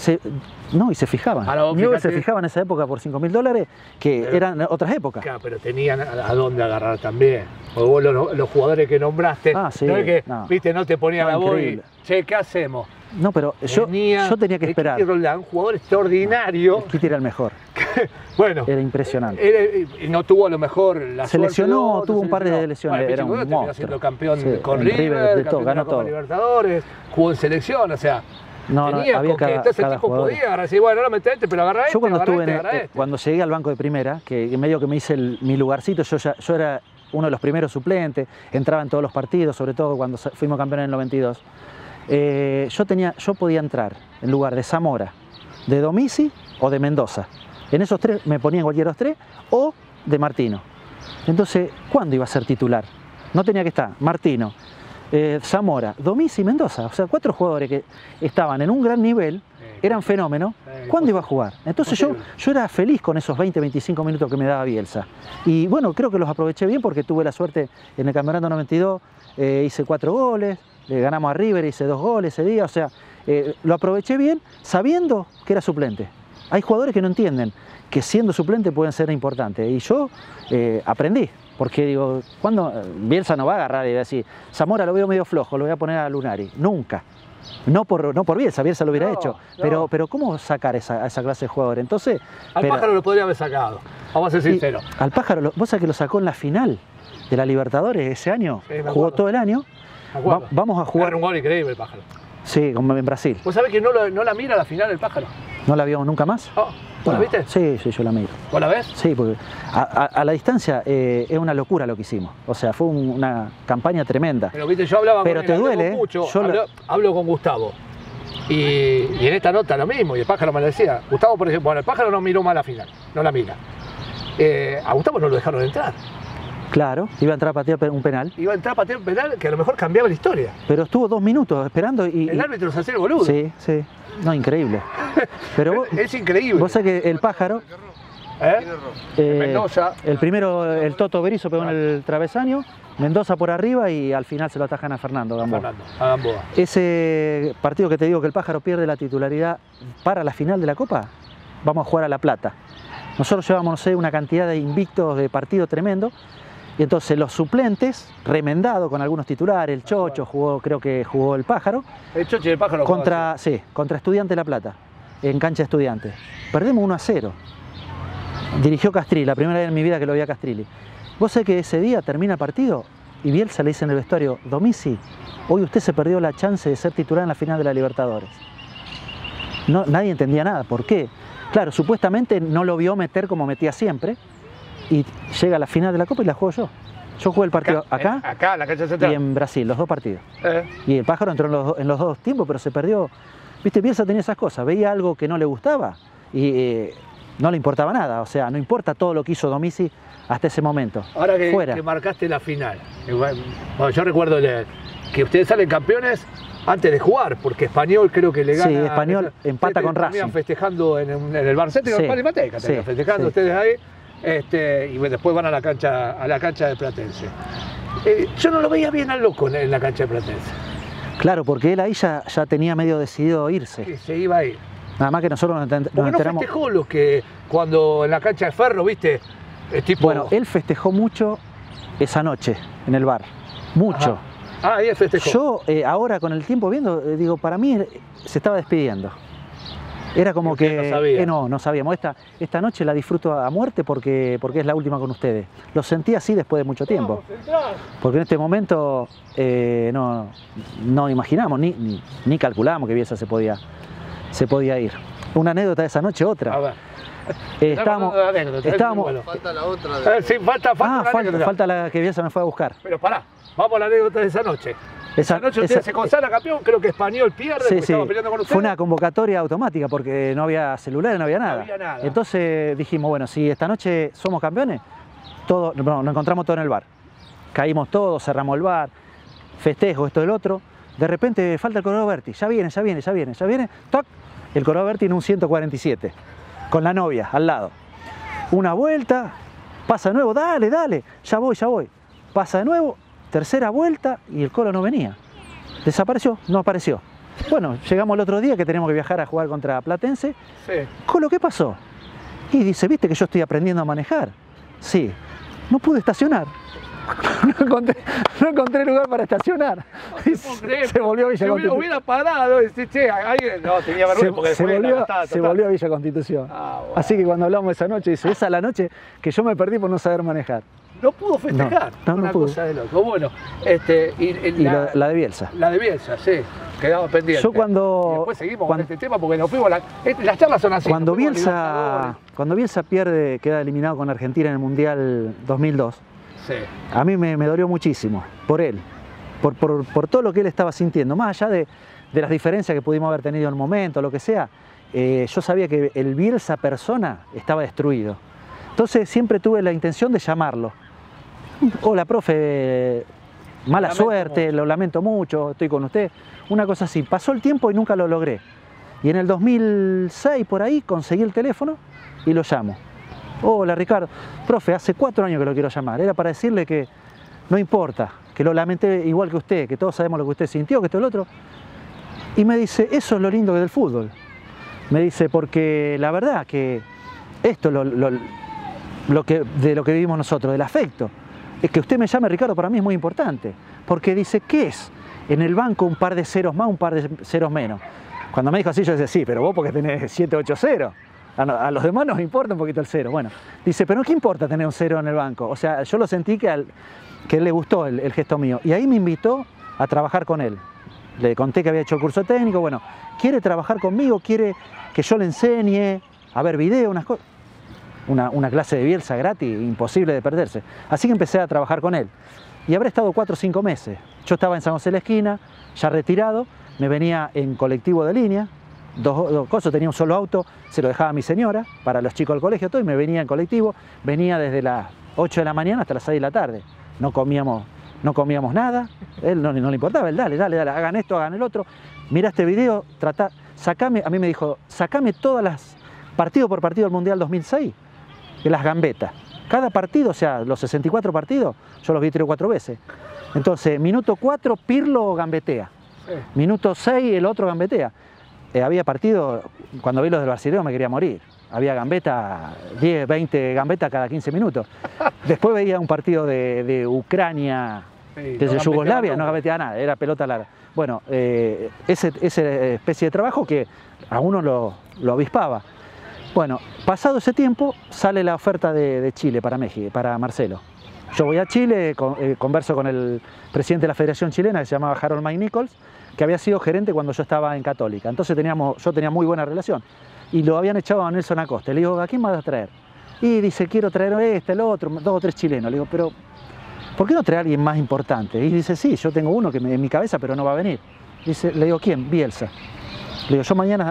y se fijaban. Newell's se fijaba en esa época por $5.000, que eran otras épocas. Claro, pero tenían a dónde agarrar también. Porque vos los jugadores que nombraste, sí, no es que viste, no te ponían la voz y, che, ¿qué hacemos? No, pero yo tenía que esperar. Un jugador extraordinario. Kitty era el mejor. Bueno, era impresionante. No tuvo a lo mejor la se lesionó, tuvo un par de lesiones. Bueno, era un monstruo. Siendo campeón con River, de todo, ganó todo. Libertadores, jugó en selección, o sea. Había entonces el tipo podía agarrar, decir, bueno, no metete, pero agarra yo cuando cuando llegué al banco de primera, que medio que me hice mi lugarcito, yo era uno de los primeros suplentes, entraba en todos los partidos, sobre todo cuando fuimos campeones en el 92. Yo podía entrar en lugar de Zamora, de Domizzi o de Mendoza. En esos tres me ponía en cualquiera de los tres, o de Martino. Entonces, ¿cuándo iba a ser titular? No tenía que estar Martino, Zamora, Domizzi y Mendoza. O sea, 4 jugadores que estaban en un gran nivel, eran fenómenos. ¿Cuándo iba a jugar? Entonces yo era feliz con esos 20-25 minutos que me daba Bielsa. Y bueno, creo que los aproveché bien porque tuve la suerte en el campeonato 92, hice 4 goles. Le ganamos a River, hice 2 goles ese día, o sea, lo aproveché bien sabiendo que era suplente. Hay jugadores que no entienden que siendo suplente pueden ser importantes y yo aprendí, porque digo, ¿cuándo? Bielsa no va a agarrar y decir, Zamora lo veo medio flojo, lo voy a poner a Lunari, nunca. No por Bielsa lo hubiera hecho, pero ¿cómo sacar a esa clase de jugadores? Entonces, Pájaro lo podría haber sacado, vamos a ser sinceros. Al Pájaro, vos sabés que lo sacó en la final de la Libertadores ese año, jugó todo el año. Vamos a jugar. Era un gol increíble el Pájaro. Sí, como en Brasil. ¿Vos sabés que no la mira a la final el Pájaro? ¿No la vio nunca más? ¿Vos la viste? Sí, yo la miro. ¿Vos la ves? Sí, porque a la distancia es una locura lo que hicimos. O sea, fue una campaña tremenda. Pero viste, yo hablaba pero con él, te duele, mucho, hablo con Gustavo. Y en esta nota lo mismo, y el Pájaro me lo decía. Gustavo, por ejemplo, bueno, el Pájaro no miró más la final, no la mira. A Gustavo no lo dejaron entrar. Claro, iba a entrar a patear un penal. Iba a entrar a patear un penal que a lo mejor cambiaba la historia. Pero estuvo 2 minutos esperando y... El árbitro se hacía el boludo. Sí. No, increíble. Pero es increíble. Vos sabés que el Pájaro... Mendoza. El primero, el Toto Berizzo pegó en el travesaño, Mendoza por arriba y al final se lo atajan a Fernando Gamboa. Ese partido que te digo que el Pájaro pierde la titularidad para la final de la Copa, vamos a jugar a La Plata. Nosotros llevamos, no sé, una cantidad de invictos de partido tremendo. Y entonces los suplentes, remendado con algunos titulares, el Chocho creo que jugó el Pájaro. El Chocho y el Pájaro contra Estudiantes de La Plata, en cancha de Estudiantes. Perdemos 1-0. Dirigió Castrilli, la primera vez en mi vida que lo vi a Castrilli. Vos sabés que ese día termina el partido y Bielsa le dice en el vestuario, Domizzi, hoy usted se perdió la chance de ser titular en la final de la Libertadores. Nadie entendía nada, ¿por qué? Claro, supuestamente no lo vio meter como metía siempre. Y llega a la final de la Copa y la juego yo. Yo jugué el partido acá en la cancha central. Y en Brasil, los 2 partidos. Y el Pájaro entró en los 2 tiempos, pero se perdió. Viste, Bielsa tenía esas cosas, veía algo que no le gustaba y no le importaba nada. O sea, no importa todo lo que hizo Domizzi hasta ese momento. Ahora que marcaste la final, bueno, yo recuerdo que ustedes salen campeones antes de jugar, porque Español creo que le gana. Sí, Español empata con Racing. Festejando en el Bar Céntrico, festejando ustedes ahí. y después van a la cancha de Platense. Yo no lo veía bien al loco en la cancha de Platense. Claro, porque él ahí ya tenía medio decidido irse. Sí, se iba a ir. Nada más que nosotros nos enteramos. No festejó lo que cuando en la cancha de Ferro, viste, tipo... Bueno, él festejó mucho esa noche en el bar. Mucho. Ajá. Ahí él festejó. Yo ahora con el tiempo viendo, digo, para mí se estaba despidiendo. Era como que no sabía. No sabíamos. Esta noche la disfruto a muerte porque es la última con ustedes. Lo sentí así después de mucho tiempo. Porque en este momento no imaginamos ni calculamos que Bielsa se podía ir. Una anécdota de esa noche, otra. A ver. Estábamos. Falta la otra. Sí, falta la que Bielsa me fue a buscar. Pero pará, vamos a la anécdota de esa noche. Esa noche usted se consagra campeón, creo que Español pierde, porque estaba peleando con ustedes. Fue una convocatoria automática porque no había celulares, no había nada. Entonces dijimos, bueno, si esta noche somos campeones, nos encontramos todos en el bar. Caímos todos, cerramos el bar, festejo, esto y el otro. De repente falta el Corrado Berti, ya viene, ¡toc! El Corrado Berti en un 147, con la novia al lado. Una vuelta, pasa de nuevo, dale, ya voy. Pasa de nuevo, tercera vuelta y el Colo no venía. Desapareció, no apareció. Bueno, llegamos el otro día que tenemos que viajar a jugar contra Platense. Sí. Colo, ¿qué pasó? Y dice, ¿viste que yo estoy aprendiendo a manejar? Sí. No pude estacionar. No encontré lugar para estacionar. Se volvió a Villa Constitución. Hubiera parado y decir, che, no, tenía vergüenza porque se volvió a Villa Constitución. Bueno. Así que cuando hablamos esa noche, dice, esa es la noche que yo me perdí por no saber manejar. No pudo festejar. No pudo. Cosa de loco. Bueno, la de Bielsa. La de Bielsa, sí. Quedaba pendiente. Yo cuando... Y después seguimos con este tema porque nos fuimos las charlas son así. Cuando Bielsa pierde, queda eliminado con Argentina en el Mundial 2002. Sí. A mí me dolió muchísimo, por él, por todo lo que él estaba sintiendo, más allá de las diferencias que pudimos haber tenido en el momento, lo que sea, yo sabía que el Bielsa persona estaba destruido. Entonces siempre tuve la intención de llamarlo. Hola, profe, mala suerte, lo lamento mucho, estoy con usted. Una cosa así, pasó el tiempo y nunca lo logré. Y en el 2006, por ahí, conseguí el teléfono y lo llamo. Hola Ricardo, profe, hace 4 años que lo quiero llamar, era para decirle que no importa, que lo lamenté igual que usted, que todos sabemos lo que usted sintió, que esto y lo otro. Y me dice, eso es lo lindo del fútbol. Me dice, porque la verdad que esto es de lo que vivimos nosotros, del afecto. Es que usted me llame Ricardo, para mí es muy importante, porque dice, ¿qué es? En el banco un par de ceros más, un par de ceros menos. Cuando me dijo así, yo decía, sí, pero vos porque tenés 7, 8 ceros. A los demás nos importa un poquito el cero. Bueno, dice, pero ¿qué importa tener un cero en el banco? O sea, yo lo sentí que a él le gustó el gesto mío. Y ahí me invitó a trabajar con él. Le conté que había hecho el curso técnico. Bueno, quiere trabajar conmigo, quiere que yo le enseñe a ver video, unas cosas. Una clase de Bielsa gratis, imposible de perderse. Así que empecé a trabajar con él. Y habré estado 4 o 5 meses. Yo estaba en San José de la Esquina, ya retirado, me venía en colectivo de línea. Dos cosas, tenía un solo auto, se lo dejaba a mi señora para los chicos del colegio, todo, y me venía en colectivo, venía desde las 8 de la mañana hasta las 6 de la tarde. No comíamos nada, él no le importaba, él dale, hagan esto, hagan el otro, mira este video, sacame, a mí me dijo, sacame todas las, partido por partido del Mundial 2006, de las gambetas. Cada partido, o sea, los 64 partidos, yo los vi 3 o 4 veces. Entonces, minuto 4, Pirlo gambetea, minuto 6, el otro gambetea. Había partido, cuando vi los del Barcelona me quería morir. Había gambeta, 10, 20 gambetas cada 15 minutos. Después veía un partido de Ucrania, desde Yugoslavia, no gambeteaba nada, era pelota larga. Bueno, esa especie de trabajo que a uno lo avispaba. Bueno, pasado ese tiempo, sale la oferta de Chile para México, para Marcelo. Yo voy a Chile, converso con el presidente de la Federación Chilena, que se llamaba Harold Mike Nichols, que había sido gerente cuando yo estaba en Católica. Entonces yo tenía muy buena relación. Y lo habían echado a Nelson Acosta. Le digo, ¿a quién vas a traer? Y dice, quiero traer el otro, 2 o 3 chilenos. Le digo, pero ¿por qué no traer a alguien más importante? Y dice, sí, yo tengo uno que en mi cabeza, pero no va a venir. Le digo, ¿quién? Bielsa. Le digo, yo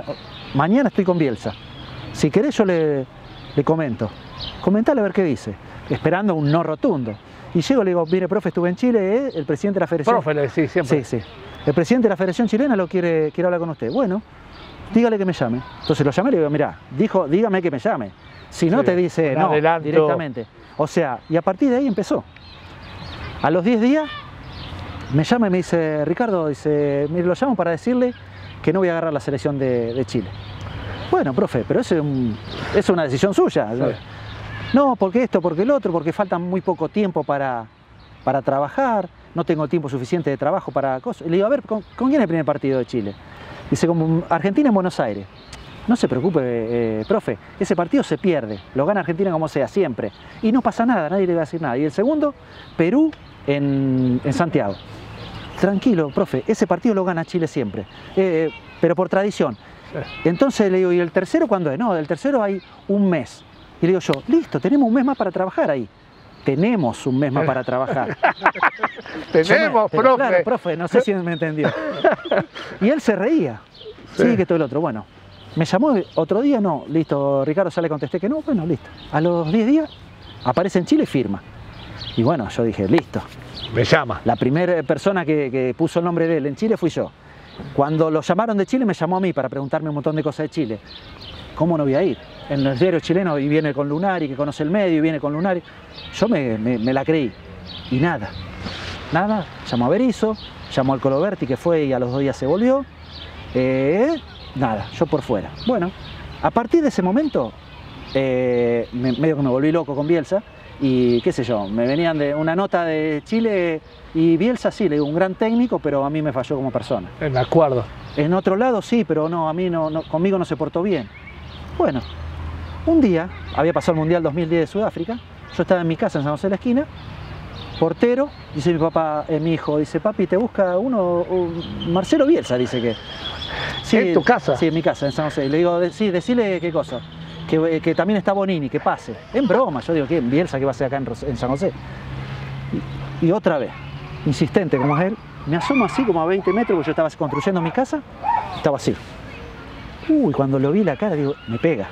mañana estoy con Bielsa. Si querés yo le comento. Comentale a ver qué dice. Esperando un no rotundo. Y llego y le digo, mire, profe, estuve en Chile, el presidente de la Federación... Profe, sí, siempre. Sí. El presidente de la Federación Chilena quiere hablar con usted. Bueno, dígale que me llame. Entonces lo llamé y le digo, mirá, dijo, dígame que me llame. Si no, Sí, te dice un no, adelanto. directamente. O sea, y a partir de ahí empezó. A los 10 días me llama y me dice, Ricardo, dice, mire, lo llamo para decirle que no voy a agarrar la selección de Chile. Bueno, profe, pero eso es una decisión suya. Sí. No, porque esto, porque el otro, porque falta muy poco tiempo para trabajar, no tengo tiempo suficiente de trabajo para cosas. Y le digo, a ver, ¿con quién es el primer partido de Chile? Dice, como Argentina en Buenos Aires. No se preocupe, profe, ese partido se pierde, lo gana Argentina como sea, siempre. Y no pasa nada, nadie le va a decir nada. Y el segundo, Perú en Santiago. Tranquilo, profe, ese partido lo gana Chile siempre, pero por tradición. Entonces le digo, ¿y el tercero cuándo es? No, del tercero hay un mes. Y le digo yo, listo, tenemos un mes más para trabajar ahí. Tenemos un mes más para trabajar. Tenemos, pero profe. Claro, profe, no sé si me entendió. Y él se reía. Sí, que todo el otro. Bueno, me llamó otro día, no, listo, Ricardo, ya le contesté que no, bueno, listo. A los 10 días aparece en Chile y firma. Y bueno, yo dije, listo. Me llama. La primera persona que puso el nombre de él en Chile fui yo. Cuando lo llamaron de Chile, me llamó a mí para preguntarme un montón de cosas de Chile. ¿Cómo no voy a ir? En los diarios chilenos y viene con Lunari, que conoce el medio, y viene con Lunari. Yo me la creí. Y nada. Nada. Llamó a Berizzo, llamó al Coloberti, que fue y a los 2 días se volvió. Nada, yo por fuera. Bueno, a partir de ese momento, medio que me volví loco con Bielsa. Y qué sé yo, me venían de una nota de Chile y Bielsa sí, le digo, un gran técnico, pero a mí me falló como persona. Me acuerdo. En otro lado sí, pero no, a mí conmigo no se portó bien. Bueno, un día, había pasado el Mundial 2010 de Sudáfrica, yo estaba en mi casa en San José de la Esquina, portero, dice mi papá, mi hijo, dice, papi, te busca Marcelo Bielsa, dice que. Sí, ¿En tu casa? Sí, en mi casa, en San José. Le digo, sí, decile qué cosa. Que también está Bonini, que pase. En broma, yo digo, ¿qué? Bielsa, ¿qué va a hacer acá en San José? Y otra vez, insistente como es él, me asomo así como a 20 metros, porque yo estaba construyendo mi casa, estaba así. Uy, cuando lo vi la cara, digo, me pega.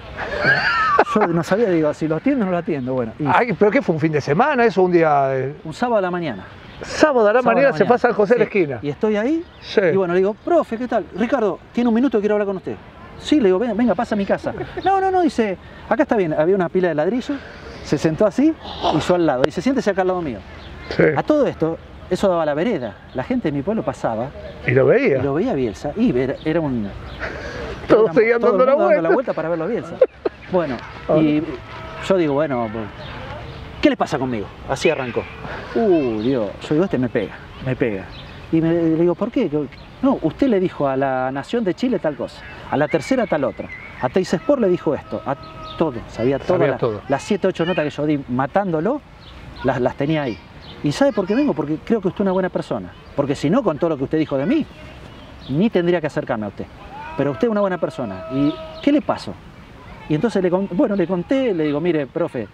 Yo no sabía, digo, si lo atiendo o no lo atiendo. Bueno, Ay, ¿pero qué fue? ¿Un fin de semana? ¿Eso un día? Un sábado a la mañana. Sábado a la mañana se pasa al José de la Esquina. Y estoy ahí, sí. Y bueno, le digo, profe, ¿qué tal? Ricardo, tiene un minuto que quiero hablar con usted. Sí, le digo, venga, pasa a mi casa. No, dice, acá está bien, había una pila de ladrillo, se sentó así y yo al lado. Dice, siéntese acá al lado mío. Sí. A todo esto, eso daba la vereda. La gente de mi pueblo pasaba. ¿Y lo veía? Y lo veía Bielsa. Y era un... Todos seguían dando la vuelta para verlo a Bielsa. Bueno, y yo digo, bueno, ¿qué le pasa conmigo? Así arrancó. Dios, yo digo, este me pega. Y le digo, ¿por qué? No, usted le dijo a la Nación de Chile tal cosa, a la Tercera tal otra, a Teis Sport le dijo esto, a todo, sabía todo. Las 7 o 8 notas que yo di matándolo, las tenía ahí. ¿Y sabe por qué vengo? Porque creo que usted es una buena persona. Porque si no, con todo lo que usted dijo de mí, ni tendría que acercarme a usted. Pero usted es una buena persona. ¿Y qué le pasó? Y entonces le conté, le digo, mire, profe,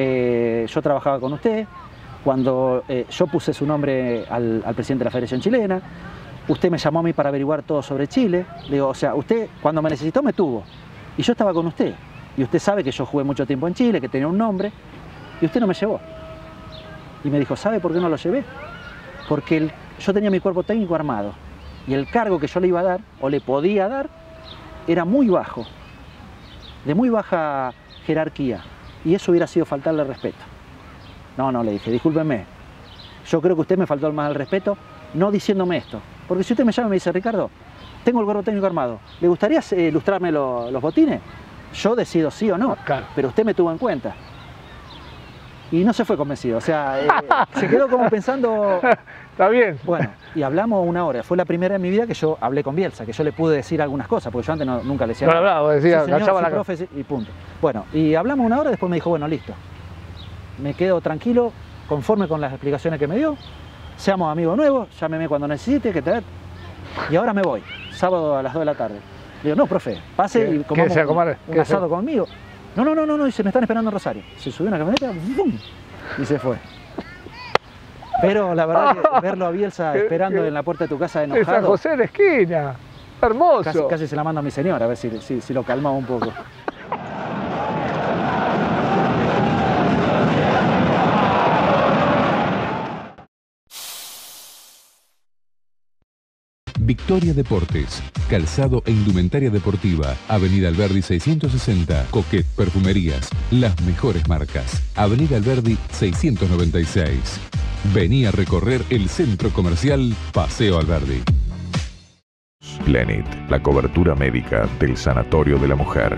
yo trabajaba con usted, cuando yo puse su nombre al presidente de la Federación Chilena, usted me llamó a mí para averiguar todo sobre Chile. Le digo, o sea, usted cuando me necesitó me tuvo. Y yo estaba con usted. Y usted sabe que yo jugué mucho tiempo en Chile, que tenía un nombre. Y usted no me llevó. Y me dijo, ¿sabe por qué no lo llevé? Porque yo tenía mi cuerpo técnico armado. Y el cargo que yo le iba a dar, o le podía dar, era muy bajo. De muy baja jerarquía. Y eso hubiera sido faltarle al respeto. No, le dije, discúlpeme. Yo creo que usted me faltó más al respeto no diciéndome esto. Porque si usted me llama y me dice, Ricardo, tengo el cuerpo técnico armado, ¿le gustaría ilustrarme los botines? Yo decido sí o no, claro. Pero usted me tuvo en cuenta. Y no se fue convencido, o sea, se quedó como pensando... Está bien. Bueno, y hablamos 1 hora. Fue la primera en mi vida que yo hablé con Bielsa, que yo le pude decir algunas cosas, porque yo antes nunca le decía nada. No hablaba, decía, sí, señor, sí, profe, y punto. Bueno, y hablamos 1 hora, después me dijo, bueno, listo. Me quedo tranquilo, conforme con las explicaciones que me dio. Seamos amigos nuevos, llámeme cuando necesite, que te... Y ahora me voy, sábado a las 2 de la tarde. Le digo, no, profe, pase y comamos un asado conmigo. No, dice, me están esperando en Rosario. Se subió una camioneta, ¡bum! Y se fue. Pero la verdad que verlo a Bielsa esperando en la puerta de tu casa enojado... San José de la Esquina, hermoso. Casi se la mando a mi señora, a ver si lo calmaba un poco. Victoria Deportes, calzado e indumentaria deportiva, Avenida Alberdi 660, Coquet Perfumerías, las mejores marcas, Avenida Alberdi 696. Vení a recorrer el centro comercial Paseo Alberdi. Plenit, la cobertura médica del Sanatorio de la Mujer.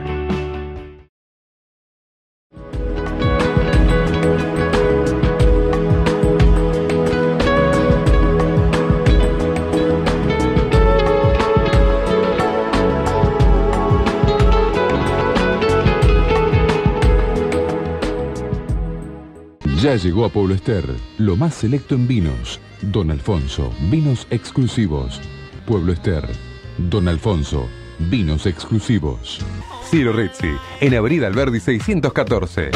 Ya llegó a Pueblo Ester, lo más selecto en vinos. Don Alfonso, vinos exclusivos. Pueblo Ester, Don Alfonso, vinos exclusivos. Ciro Rizzi, en Avenida Alberdi 614.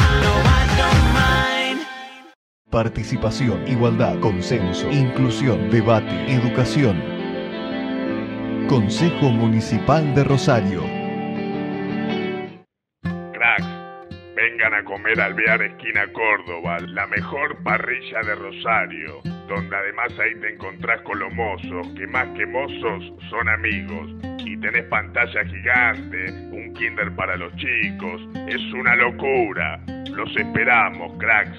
Participación, igualdad, consenso, inclusión, debate, educación. Consejo Municipal de Rosario. Cracks, vengan a comer al Bear Esquina Córdoba, la mejor parrilla de Rosario, donde además ahí te encontrás con los mozos, que más que mozos son amigos. Y tenés pantalla gigante, un kinder para los chicos, es una locura. Los esperamos, cracks.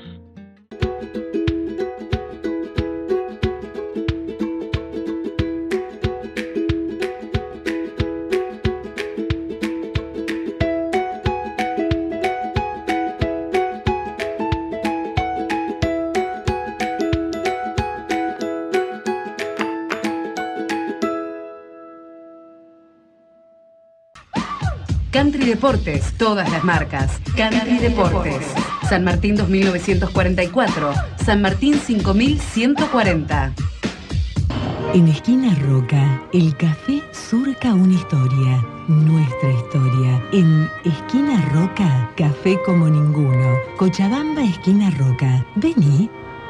Country Deportes, todas las marcas. Country Deportes. San Martín 2944, San Martín 5140. En Esquina Roca, el café surca una historia, nuestra historia. En Esquina Roca, café como ninguno. Cochabamba, Esquina Roca. Vení.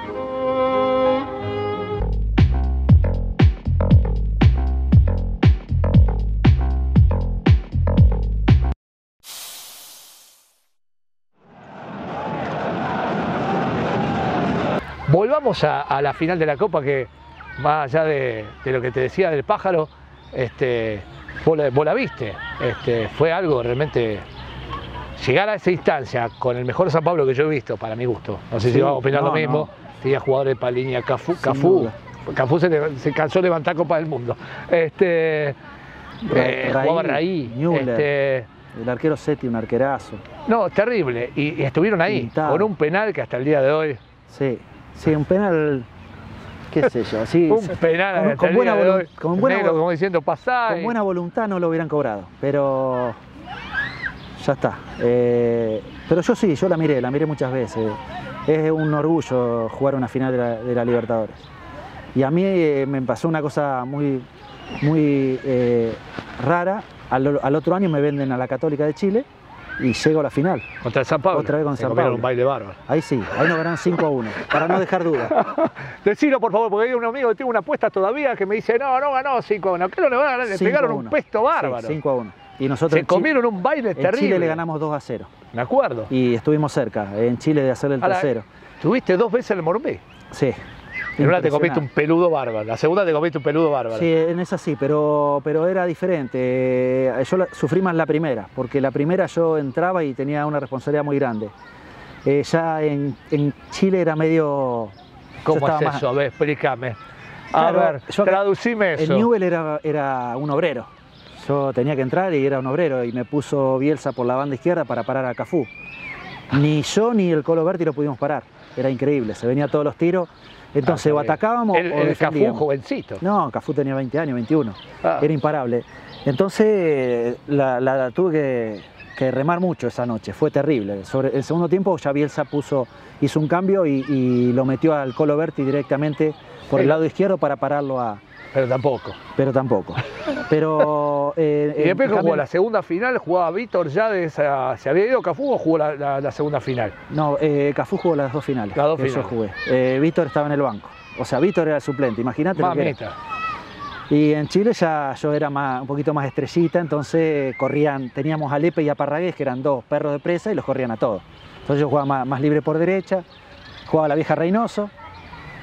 Volvamos a la final de la Copa, que más allá de lo que te decía del pájaro, vos la viste. Fue algo realmente... Llegar a esa instancia con el mejor San Pablo que yo he visto, para mi gusto. No sé si vas a opinar lo mismo. Tenía jugadores para línea, Cafú se cansó de levantar Copa del Mundo. Jugaba Raí. Müller, el arquero Seti, un arquerazo. No, terrible. Y estuvieron ahí, Pintado. Con un penal que hasta el día de hoy... Sí, un penal, qué sé yo, sí, un penal con buena voluntad, como diciendo pasar. Con buena voluntad no lo hubieran cobrado, pero ya está. Pero yo la miré muchas veces. Es un orgullo jugar una final de la Libertadores. Y a mí me pasó una cosa muy rara. Al otro año me venden a la Católica de Chile y llego a la final. Contra el San Pablo. Otra vez con San Pablo. Un baile bárbaro. Ahí sí, ahí nos ganaron 5-1, para no dejar duda. Decilo, por favor, porque hay un amigo que tiene una apuesta todavía que me dice, no ganó 5-1. ¿Qué no le van a ganar? Le pegaron un pesto bárbaro. Sí, 5-1. Y nosotros se comieron un baile terrible. En Chile le ganamos 2-0. Me acuerdo. Y estuvimos cerca, en Chile, de hacerle el tercero. ¿Tuviste 2 veces el Morumbí? Sí. En una te comiste un peludo bárbaro, la segunda te comiste un peludo bárbaro. Sí, en esa sí, pero era diferente. Yo sufrí más la primera, porque la primera yo entraba y tenía una responsabilidad muy grande. Ya en Chile era medio... ¿Cómo es eso? A ver, explícame. A ver, traducime eso. El Newell era un obrero. Yo tenía que entrar y era un obrero, y me puso Bielsa por la banda izquierda para parar a Cafú. Ni yo ni el Colo Berti lo pudimos parar. Era increíble, se venía todos los tiros. Entonces o atacábamos o defendíamos. Cafú jovencito. No, Cafú tenía 20 años, 21. Era imparable. Entonces la tuve que remar mucho esa noche, fue terrible. Sobre el segundo tiempo ya Bielsa hizo un cambio y lo metió al Colo Berti directamente por el lado izquierdo para pararlo a... Pero tampoco. Pero... y después jugó la segunda final, jugaba Víctor ya ¿se había ido Cafú o jugó la segunda final? No, Cafú jugó las 2 finales. Las 2 finales. Yo jugué. Víctor estaba en el banco. O sea, Víctor era el suplente, imagínate lo que era. Y en Chile ya yo era un poquito más estrellita, entonces teníamos a Lepe y a Parragués, que eran 2 perros de presa, y los corrían a todos. Entonces yo jugaba más libre por derecha, jugaba la vieja Reynoso,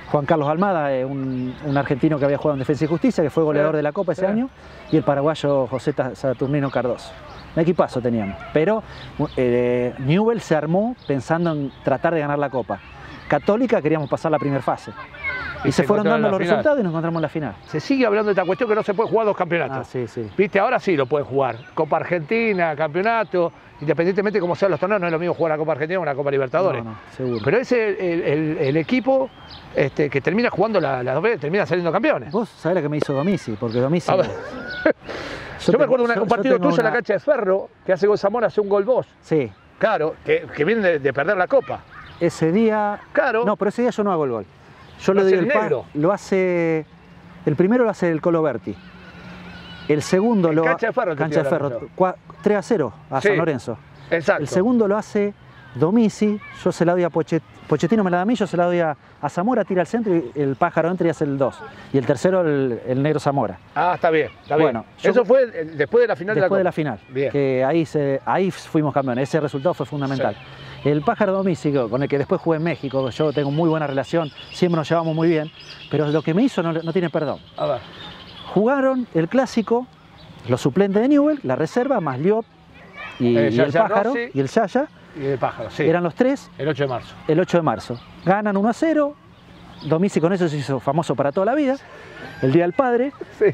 Juan Carlos Almada, un argentino que había jugado en Defensa y Justicia, que fue goleador de la Copa ese año, y el paraguayo José Saturnino Cardoso. Un equipazo teníamos, pero Newell's se armó pensando en tratar de ganar la Copa. Católica queríamos pasar la primera fase. Y se fueron dando los resultados y nos encontramos en la final. Se sigue hablando de esta cuestión que no se puede jugar 2 campeonatos. Ah, sí, sí. ¿Viste? Ahora sí lo pueden jugar. Copa Argentina, campeonato, independientemente de cómo sean los torneos, no es lo mismo jugar la Copa Argentina o una Copa Libertadores. No, seguro. Pero es el equipo que termina jugando las 2 veces, termina saliendo campeones. Vos sabés lo que me hizo Domici, porque Domici... Yo me acuerdo de un partido tuyo en la cancha de Ferro, que hace gol Zamora, hace un gol vos. Sí. Claro, que viene de perder la Copa. Ese día... Claro. No, pero ese día yo no hago el gol. Yo le doy el negro. Lo hace... El primero lo hace el Colo Berti. El segundo lo... Cancha de Ferro. Cancha de Ferro. 3-0 a San Lorenzo. Exacto. El segundo lo hace Domici, yo se la doy a Pochettino, me la da a mí, yo se la doy a Zamora, tira al centro y el Pájaro entra y hace el 2. Y el tercero el negro Zamora. Ah, está bien, está bien. Bueno, eso fue después de la final de la Copa. Después de la final, bien. Que ahí fuimos campeones, ese resultado fue fundamental. Sí. El Pájaro Domici, con el que después jugué en México, yo tengo muy buena relación, siempre nos llevamos muy bien, pero lo que me hizo no tiene perdón. A ver. Jugaron el clásico, los suplentes de Newell, la reserva, más Liop y el Pájaro, Rossi, y el Yaya. Y el Pájaro, sí. Eran los 3. El 8 de marzo. El 8 de marzo. Ganan 1-0. Domici con eso se hizo famoso para toda la vida. El Día del Padre.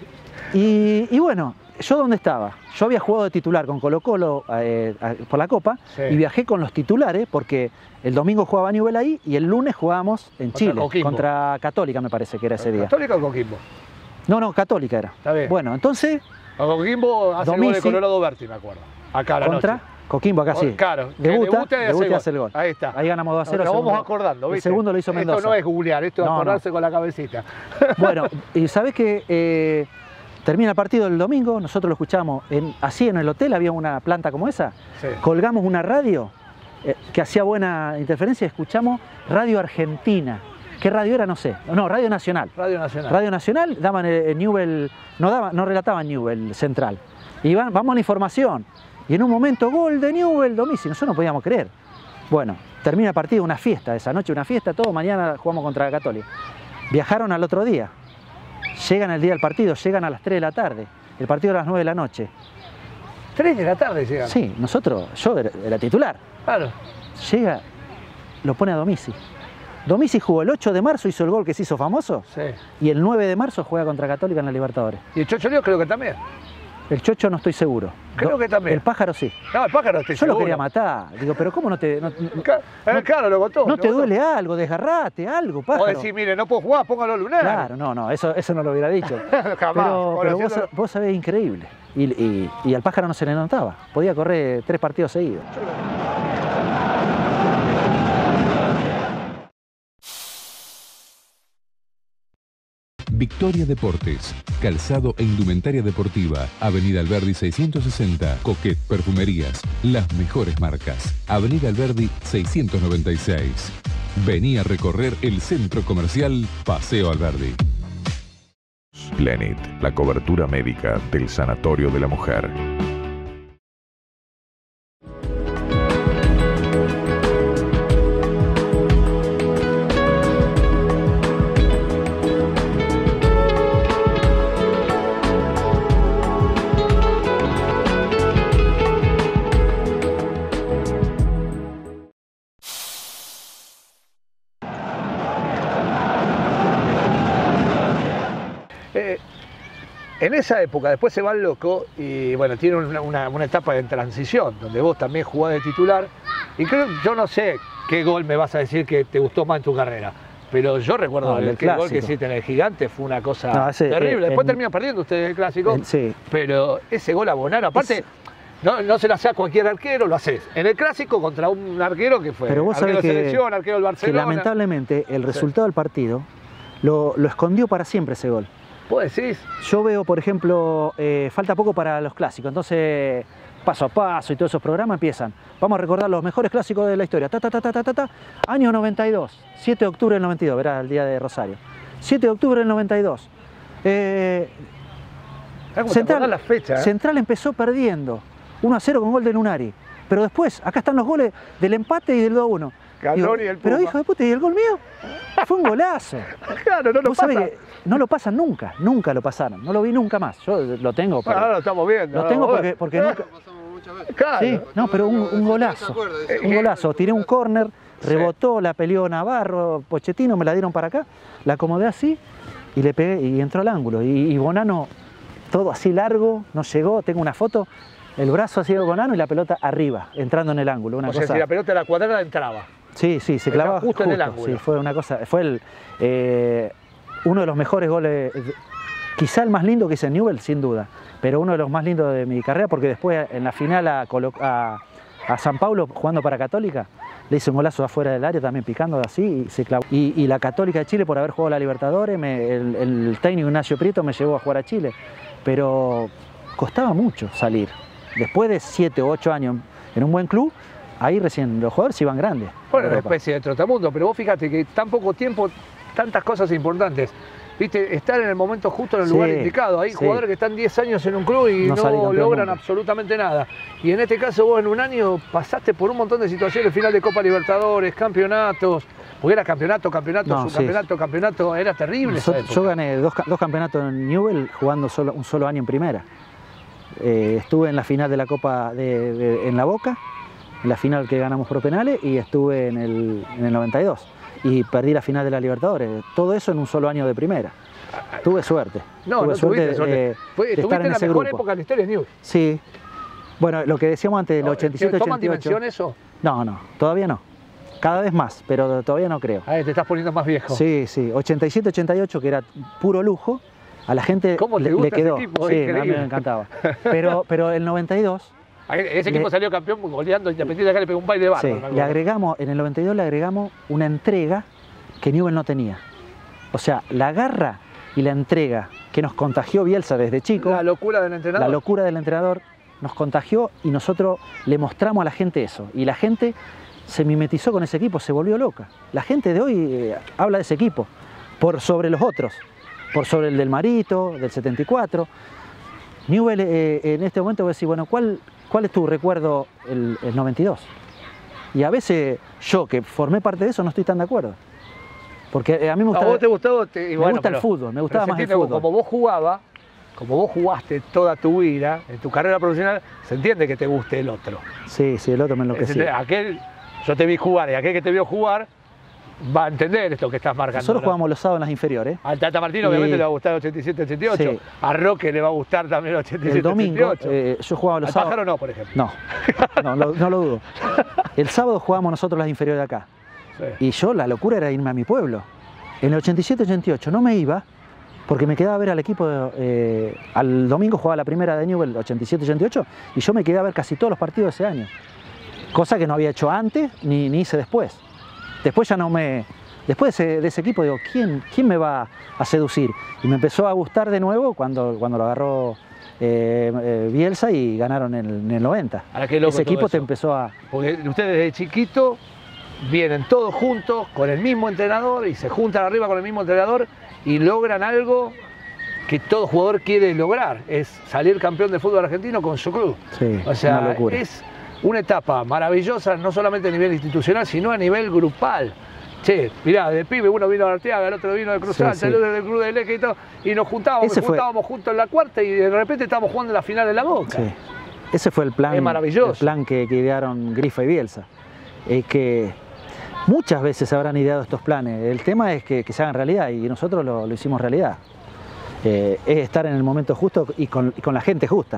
Sí. Y bueno, ¿yo dónde estaba? Yo había jugado de titular con Colo Colo por la Copa, sí, y viajé con los titulares porque el domingo jugaba Newell ahí y el lunes jugábamos en Chile, contra Católica me parece que era ese día. ¿Católica o Coquimbo? No, Católica era. Está bien. Bueno, entonces... A Coquimbo hace Domici, el gol de Colorado Berti, me acuerdo. Acá a la contra noche. Coquimbo, acá sí. Claro, debuta y hace el gol. Ahí está. Ahí ganamos 2-0. Nos vamos acordando, ¿viste? El segundo lo hizo Mendoza. Esto no es googlear, esto es acordarse con la cabecita. Bueno, y sabés que termina el partido el domingo, nosotros lo escuchamos así en el hotel, había una planta como esa, sí, colgamos una radio que hacía buena interferencia y escuchamos Radio Argentina. ¿Qué radio era? No sé. No, Radio Nacional. Radio Nacional. Radio Nacional, daban Newell, no relataban Newell Central. Y vamos a la información. Y en un momento, gol de Newell, Domici, nosotros no podíamos creer. Bueno, termina el partido, una fiesta, esa noche una fiesta, todo, mañana jugamos contra la Católica. Viajaron al otro día, llegan el día del partido, llegan a las 3 de la tarde, el partido a las 9 de la noche. 3 de la tarde llegan. Sí, yo era titular. Claro. Llega, lo pone a Domici. Domici jugó el 8 de marzo, hizo el gol que se hizo famoso, sí, y el 9 de marzo juega contra Católica en la Libertadores. Y el Chocho Lío creo que también. El Chocho no estoy seguro. Creo que también. El Pájaro sí. No, el Pájaro estoy seguro. Yo lo quería seguro. matar. Digo, pero ¿cómo no te...? Claro, lo contó. ¿No te duele algo? Desgarrate, algo, Pájaro. O decir, mire, no puedo jugar, póngalo lunar. Claro, no, eso no lo hubiera dicho. Jamás. Pero vos sabés, increíble. Y al Pájaro no se le notaba. Podía correr 3 partidos seguidos. Victoria Deportes, calzado e indumentaria deportiva, Avenida Alberdi 660, Coquet Perfumerías, las mejores marcas, Avenida Alberdi 696. Vení a recorrer el centro comercial Paseo Alberdi. Plenit, la cobertura médica del Sanatorio de la Mujer. En esa época, después se va al loco y bueno, tiene una etapa de transición donde vos también jugás de titular y creo, yo no sé qué gol me vas a decir que te gustó más en tu carrera, pero yo recuerdo el gol que hiciste en el Gigante fue una cosa terrible. Después termina perdiendo ustedes el clásico, sí, pero ese gol a Bonaro, aparte no se lo hace a cualquier arquero, lo haces en el clásico contra un arquero que fue pero vos arquero sabés de selección, arquero del Barcelona. Que lamentablemente el resultado del partido lo escondió para siempre ese gol. ¿Vos decís? Yo veo, por ejemplo, falta poco para los clásicos, entonces paso a paso y todos esos programas empiezan. Vamos a recordar los mejores clásicos de la historia. Año 92, 7 de octubre del 92, verás el día de Rosario. 7 de octubre del 92. La fecha, Central empezó perdiendo 1-0 con gol de Lunari. Pero después, acá están los goles del empate y del 2-1. Scaloni, el Puma. Pero hijo de puta, ¿y el gol mío? Fue un golazo. Claro, no lo Vos sabés pasa. que no lo pasan nunca, nunca lo pasaron. No lo vi nunca más. Yo lo tengo. Bueno, ahora lo estamos viendo. Lo tengo porque nunca... Claro. Sí, no, pero un golazo. Un golazo. Tiré un córner, rebotó, la peleó Navarro, Pochettino, me la dieron para acá, la acomodé así y le pegué y entró al ángulo. Y Bonano, todo así largo, no llegó, tengo una foto, el brazo así de Bonano y la pelota arriba, entrando en el ángulo. Una O sea, cosa... si la pelota de la cuadrada entraba. Sí, sí, se clavaba justo en el ángulo. Sí, fue una cosa, fue uno de los mejores goles, quizá el más lindo que hice en Newell's, sin duda, pero uno de los más lindos de mi carrera, porque después en la final a San Paulo, jugando para Católica, le hice un golazo afuera del área, también picando así, y se clavó. Y la Católica de Chile, por haber jugado la Libertadores, el técnico Ignacio Prieto me llevó a jugar a Chile, pero costaba mucho salir. Después de 7 o 8 años en un buen club, ahí recién los jugadores se iban grandes. Bueno, una especie de trotamundo, pero vos fíjate que tan poco tiempo, tantas cosas importantes. Viste, estar en el momento justo en el lugar indicado. Hay jugadores que están 10 años en un club y no logran absolutamente nada. Y en este caso vos en un año pasaste por un montón de situaciones, final de Copa Libertadores, campeonatos, porque era campeonato, subcampeonato, campeonato, era terrible. Yo gané dos campeonatos en Newell's jugando un solo año en primera. Estuve en la final de la Copa en La Boca, en la final que ganamos por penales, y estuve en el 92. Y perdí la final de la Libertadores. Todo eso en un solo año de primera. Tuve suerte. Tuve suerte de estar en la mejor época de la historia de Newell's. Sí. Bueno, lo que decíamos antes, del 87-88. ¿Toman dimensión eso? No, todavía no. Cada vez más, pero todavía no creo. Te estás poniendo más viejo. Sí, sí. 87-88, que era puro lujo, a la gente le quedó. Ese equipo? Sí, a mí me encantaba. Pero el 92... Ese equipo salió campeón goleando Independiente, acá le pegó un baile de barro. Sí, en el 92 le agregamos una entrega que Newell's no tenía. O sea, la garra y la entrega que nos contagió Bielsa desde chico. La locura del entrenador. La locura del entrenador nos contagió y nosotros le mostramos a la gente eso. Y la gente se mimetizó con ese equipo, se volvió loca. La gente de hoy habla de ese equipo, por sobre los otros, por sobre el del Marito, del 74. Newell's en este momento voy a decir, bueno, ¿cuál es tu recuerdo el 92? Y a veces yo, que formé parte de eso, no estoy tan de acuerdo. Porque a mí me gusta, ¿vos te gustó? Me gusta el fútbol, me gustaba más el fútbol. Como vos jugaste toda tu vida, en tu carrera profesional, se entiende que te guste el otro. Sí, el otro me enloquecía. Yo te vi jugar y aquel que te vio jugar va a entender esto que estás marcando. Nosotros jugamos los sábados en las inferiores. Al Tata Martino obviamente le va a gustar el 87-88. Sí. A Roque le va a gustar también el 87-88. El domingo yo jugaba los sábados. ¿Al Pájaro no, por ejemplo? No lo dudo. El sábado jugábamos nosotros las inferiores de acá. Sí. Y yo, la locura era irme a mi pueblo. En el 87-88 no me iba porque me quedaba a ver al equipo. Al domingo jugaba la primera de Newell's, 87-88, y yo me quedé a ver casi todos los partidos de ese año. Cosa que no había hecho antes ni hice después. Después ya no me... Después de ese equipo digo, ¿quién me va a seducir? Y me empezó a gustar de nuevo cuando lo agarró Bielsa y ganaron en el 90. Ese equipo te empezó a... Porque ustedes desde chiquito vienen todos juntos con el mismo entrenador y se juntan arriba con el mismo entrenador y logran algo que todo jugador quiere lograr, es salir campeón del fútbol argentino con su club. Sí, o sea, una locura. Es una etapa maravillosa, no solamente a nivel institucional, sino a nivel grupal. Mirá, de pibe uno vino de Arteaga, el otro vino de Cruz Alta, el otro del Club del Eje y nos juntábamos juntos en la cuarta y de repente estábamos jugando en la final de la Boca. Sí. Ese fue el plan, es maravilloso. El plan que idearon Grifa y Bielsa. Que muchas veces se habrán ideado estos planes, el tema es que se hagan realidad y nosotros lo hicimos realidad. Es estar en el momento justo y con la gente justa.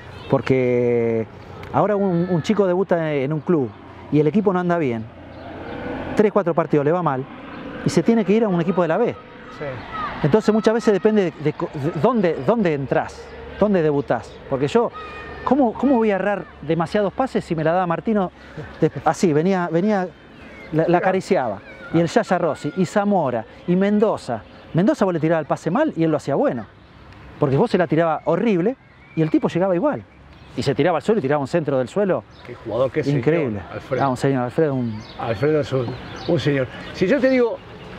Porque ahora un chico debuta en un club y el equipo no anda bien, 3-4 partidos le va mal y se tiene que ir a un equipo de la B. Sí. Entonces muchas veces depende de dónde entras, dónde debutás. Porque yo, ¿cómo voy a errar demasiados pases si me la daba Martino? Así, venía la acariciaba. Y el Yaya Rossi, y Zamora, y Mendoza. Mendoza vos le tiraba el pase mal y él lo hacía bueno. Porque vos se la tiraba horrible y el tipo llegaba igual. Y se tiraba al suelo y tiraba un centro del suelo. Qué jugador, qué increíble. Señor, Alfredo. Un señor, Alfredo. Alfredo es un señor. Si yo te digo,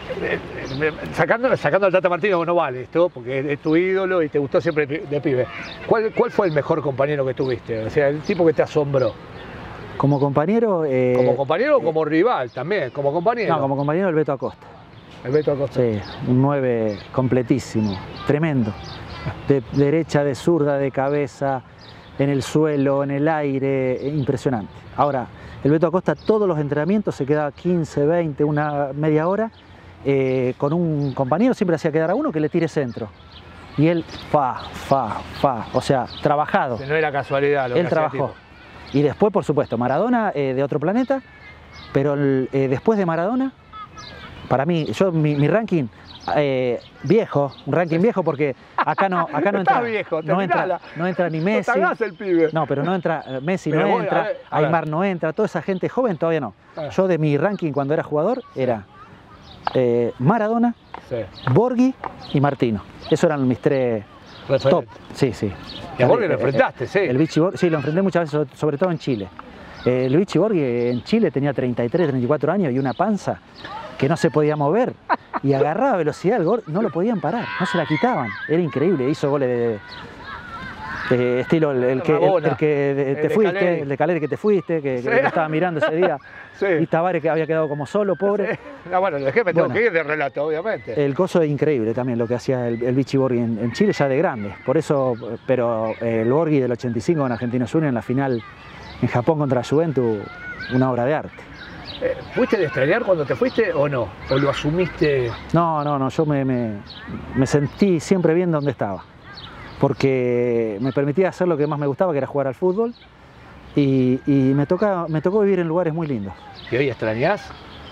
sacando al Tata Martino, no vale esto, porque es tu ídolo y te gustó siempre de pibe. ¿Cuál fue el mejor compañero que tuviste? O sea, el tipo que te asombró. Como compañero... ¿Como compañero o como rival también? Como compañero. No, como compañero el Beto Acosta. El Beto Acosta. Sí, un 9 completísimo, tremendo. De derecha, de zurda, de cabeza, en el suelo, en el aire, impresionante. Ahora, el Beto Acosta todos los entrenamientos se quedaba 15, 20, una media hora, con un compañero, siempre hacía quedar a uno que le tire centro. Y él, o sea, trabajado. No era casualidad lo que él trabajó. Y después, por supuesto, Maradona de otro planeta, pero después de Maradona, para mí, mi ranking viejo, un ranking viejo porque acá no entra, viejo, no entra ni Messi, el pibe. No, pero no entra Messi, pero no entra, Aymar no entra, toda esa gente joven todavía no. Yo de mi ranking cuando era jugador era Maradona, Borghi y Martino. Esos eran mis 3 top. Sí. Y a Borghi lo enfrentaste, sí. El Vichy Borghi, sí, lo enfrenté muchas veces, sobre todo en Chile. El Vichy Borghi en Chile tenía 33, 34 años y una panza que no se podía mover y agarraba velocidad, el gol no lo podían parar, no se la quitaban, era increíble, hizo goles de estilo el que te fuiste, el de Caleri que te fuiste, que lo estaba mirando ese día, y Tavares que había quedado como solo, pobre. No, bueno, me tengo que ir de relato, obviamente. El coso es increíble también lo que hacía el Vichy Borghi en Chile ya de grande, por eso, pero el Borghi del 85 en Argentinos Juniors en la final en Japón contra la Juventus, una obra de arte. ¿Fuiste de extrañar cuando te fuiste o no? ¿O lo asumiste? No, yo me sentí siempre bien donde estaba, porque me permitía hacer lo que más me gustaba, que era jugar al fútbol, y me tocó vivir en lugares muy lindos. ¿Y hoy extrañás?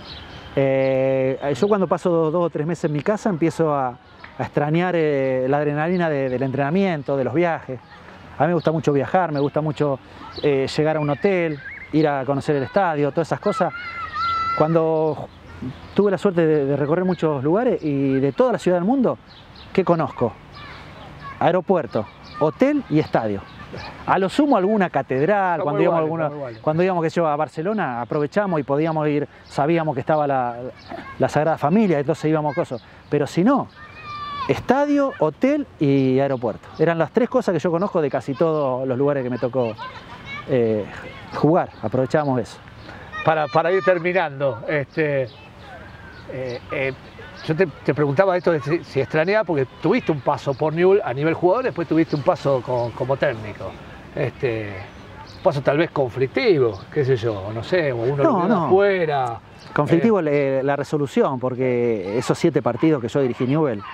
Yo cuando paso 2 o 3 meses en mi casa empiezo a extrañar la adrenalina del entrenamiento, de los viajes. A mí me gusta mucho viajar, me gusta mucho llegar a un hotel, ir a conocer el estadio, todas esas cosas. Cuando tuve la suerte de recorrer muchos lugares y de toda la ciudad del mundo, ¿qué conozco? Aeropuerto, hotel y estadio. A lo sumo alguna catedral, cuando íbamos que yo, a Barcelona, aprovechamos y podíamos ir, sabíamos que estaba la Sagrada Familia, entonces íbamos a cosas. Pero si no, estadio, hotel y aeropuerto. Eran las 3 cosas que yo conozco de casi todos los lugares que me tocó jugar, aprovechábamos eso. Para ir terminando, yo te preguntaba esto de si extrañaba, porque tuviste un paso por Newell's a nivel jugador, después tuviste un paso como técnico. Un paso tal vez conflictivo, qué sé yo, no sé, o uno afuera. Conflictivo la resolución, porque esos 7 partidos que yo dirigí Newell's,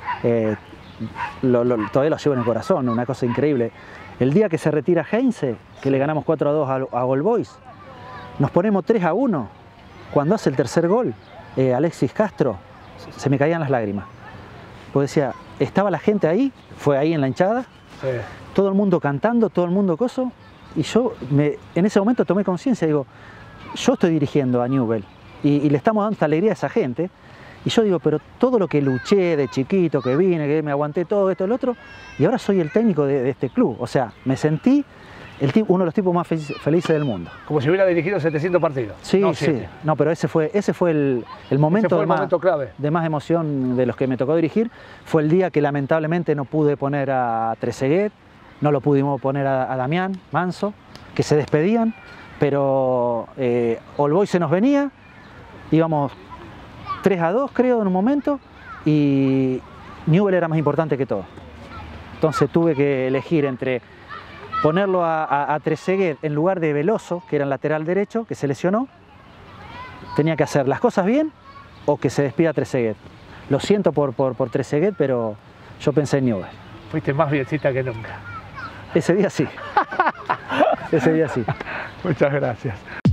todavía los llevo en el corazón, una cosa increíble. El día que se retira Heinze, que le ganamos 4-2 a All Boys, nos ponemos 3-1. Cuando hace el tercer gol, Alexis Castro, se me caían las lágrimas. Porque decía, estaba la gente ahí, fue ahí en la hinchada, todo el mundo cantando, todo el mundo coso, y yo en ese momento tomé conciencia, digo, yo estoy dirigiendo a Newell's y le estamos dando esta alegría a esa gente. Y yo digo, pero todo lo que luché de chiquito, que vine, que me aguanté todo esto, el otro, y ahora soy el técnico de este club. O sea, me sentí uno de los tipos más felices del mundo. Como si hubiera dirigido 700 partidos. Sí, no, sí. No, pero ese fue el momento, clave de más emoción de los que me tocó dirigir. Fue el día que lamentablemente no pude poner a Trezeguet, no lo pudimos poner a Damián Manso, que se despedían, pero All Boys se nos venía, íbamos 3-2 creo en un momento y Newell's era más importante que todo. Entonces tuve que elegir entre ponerlo a Trezeguet en lugar de Veloso, que era el lateral derecho, que se lesionó. Tenía que hacer las cosas bien o que se despida Trezeguet. Lo siento por Trezeguet, pero yo pensé en Newell's. Fuiste más biencita que nunca. Ese día sí. Ese día sí. Muchas gracias.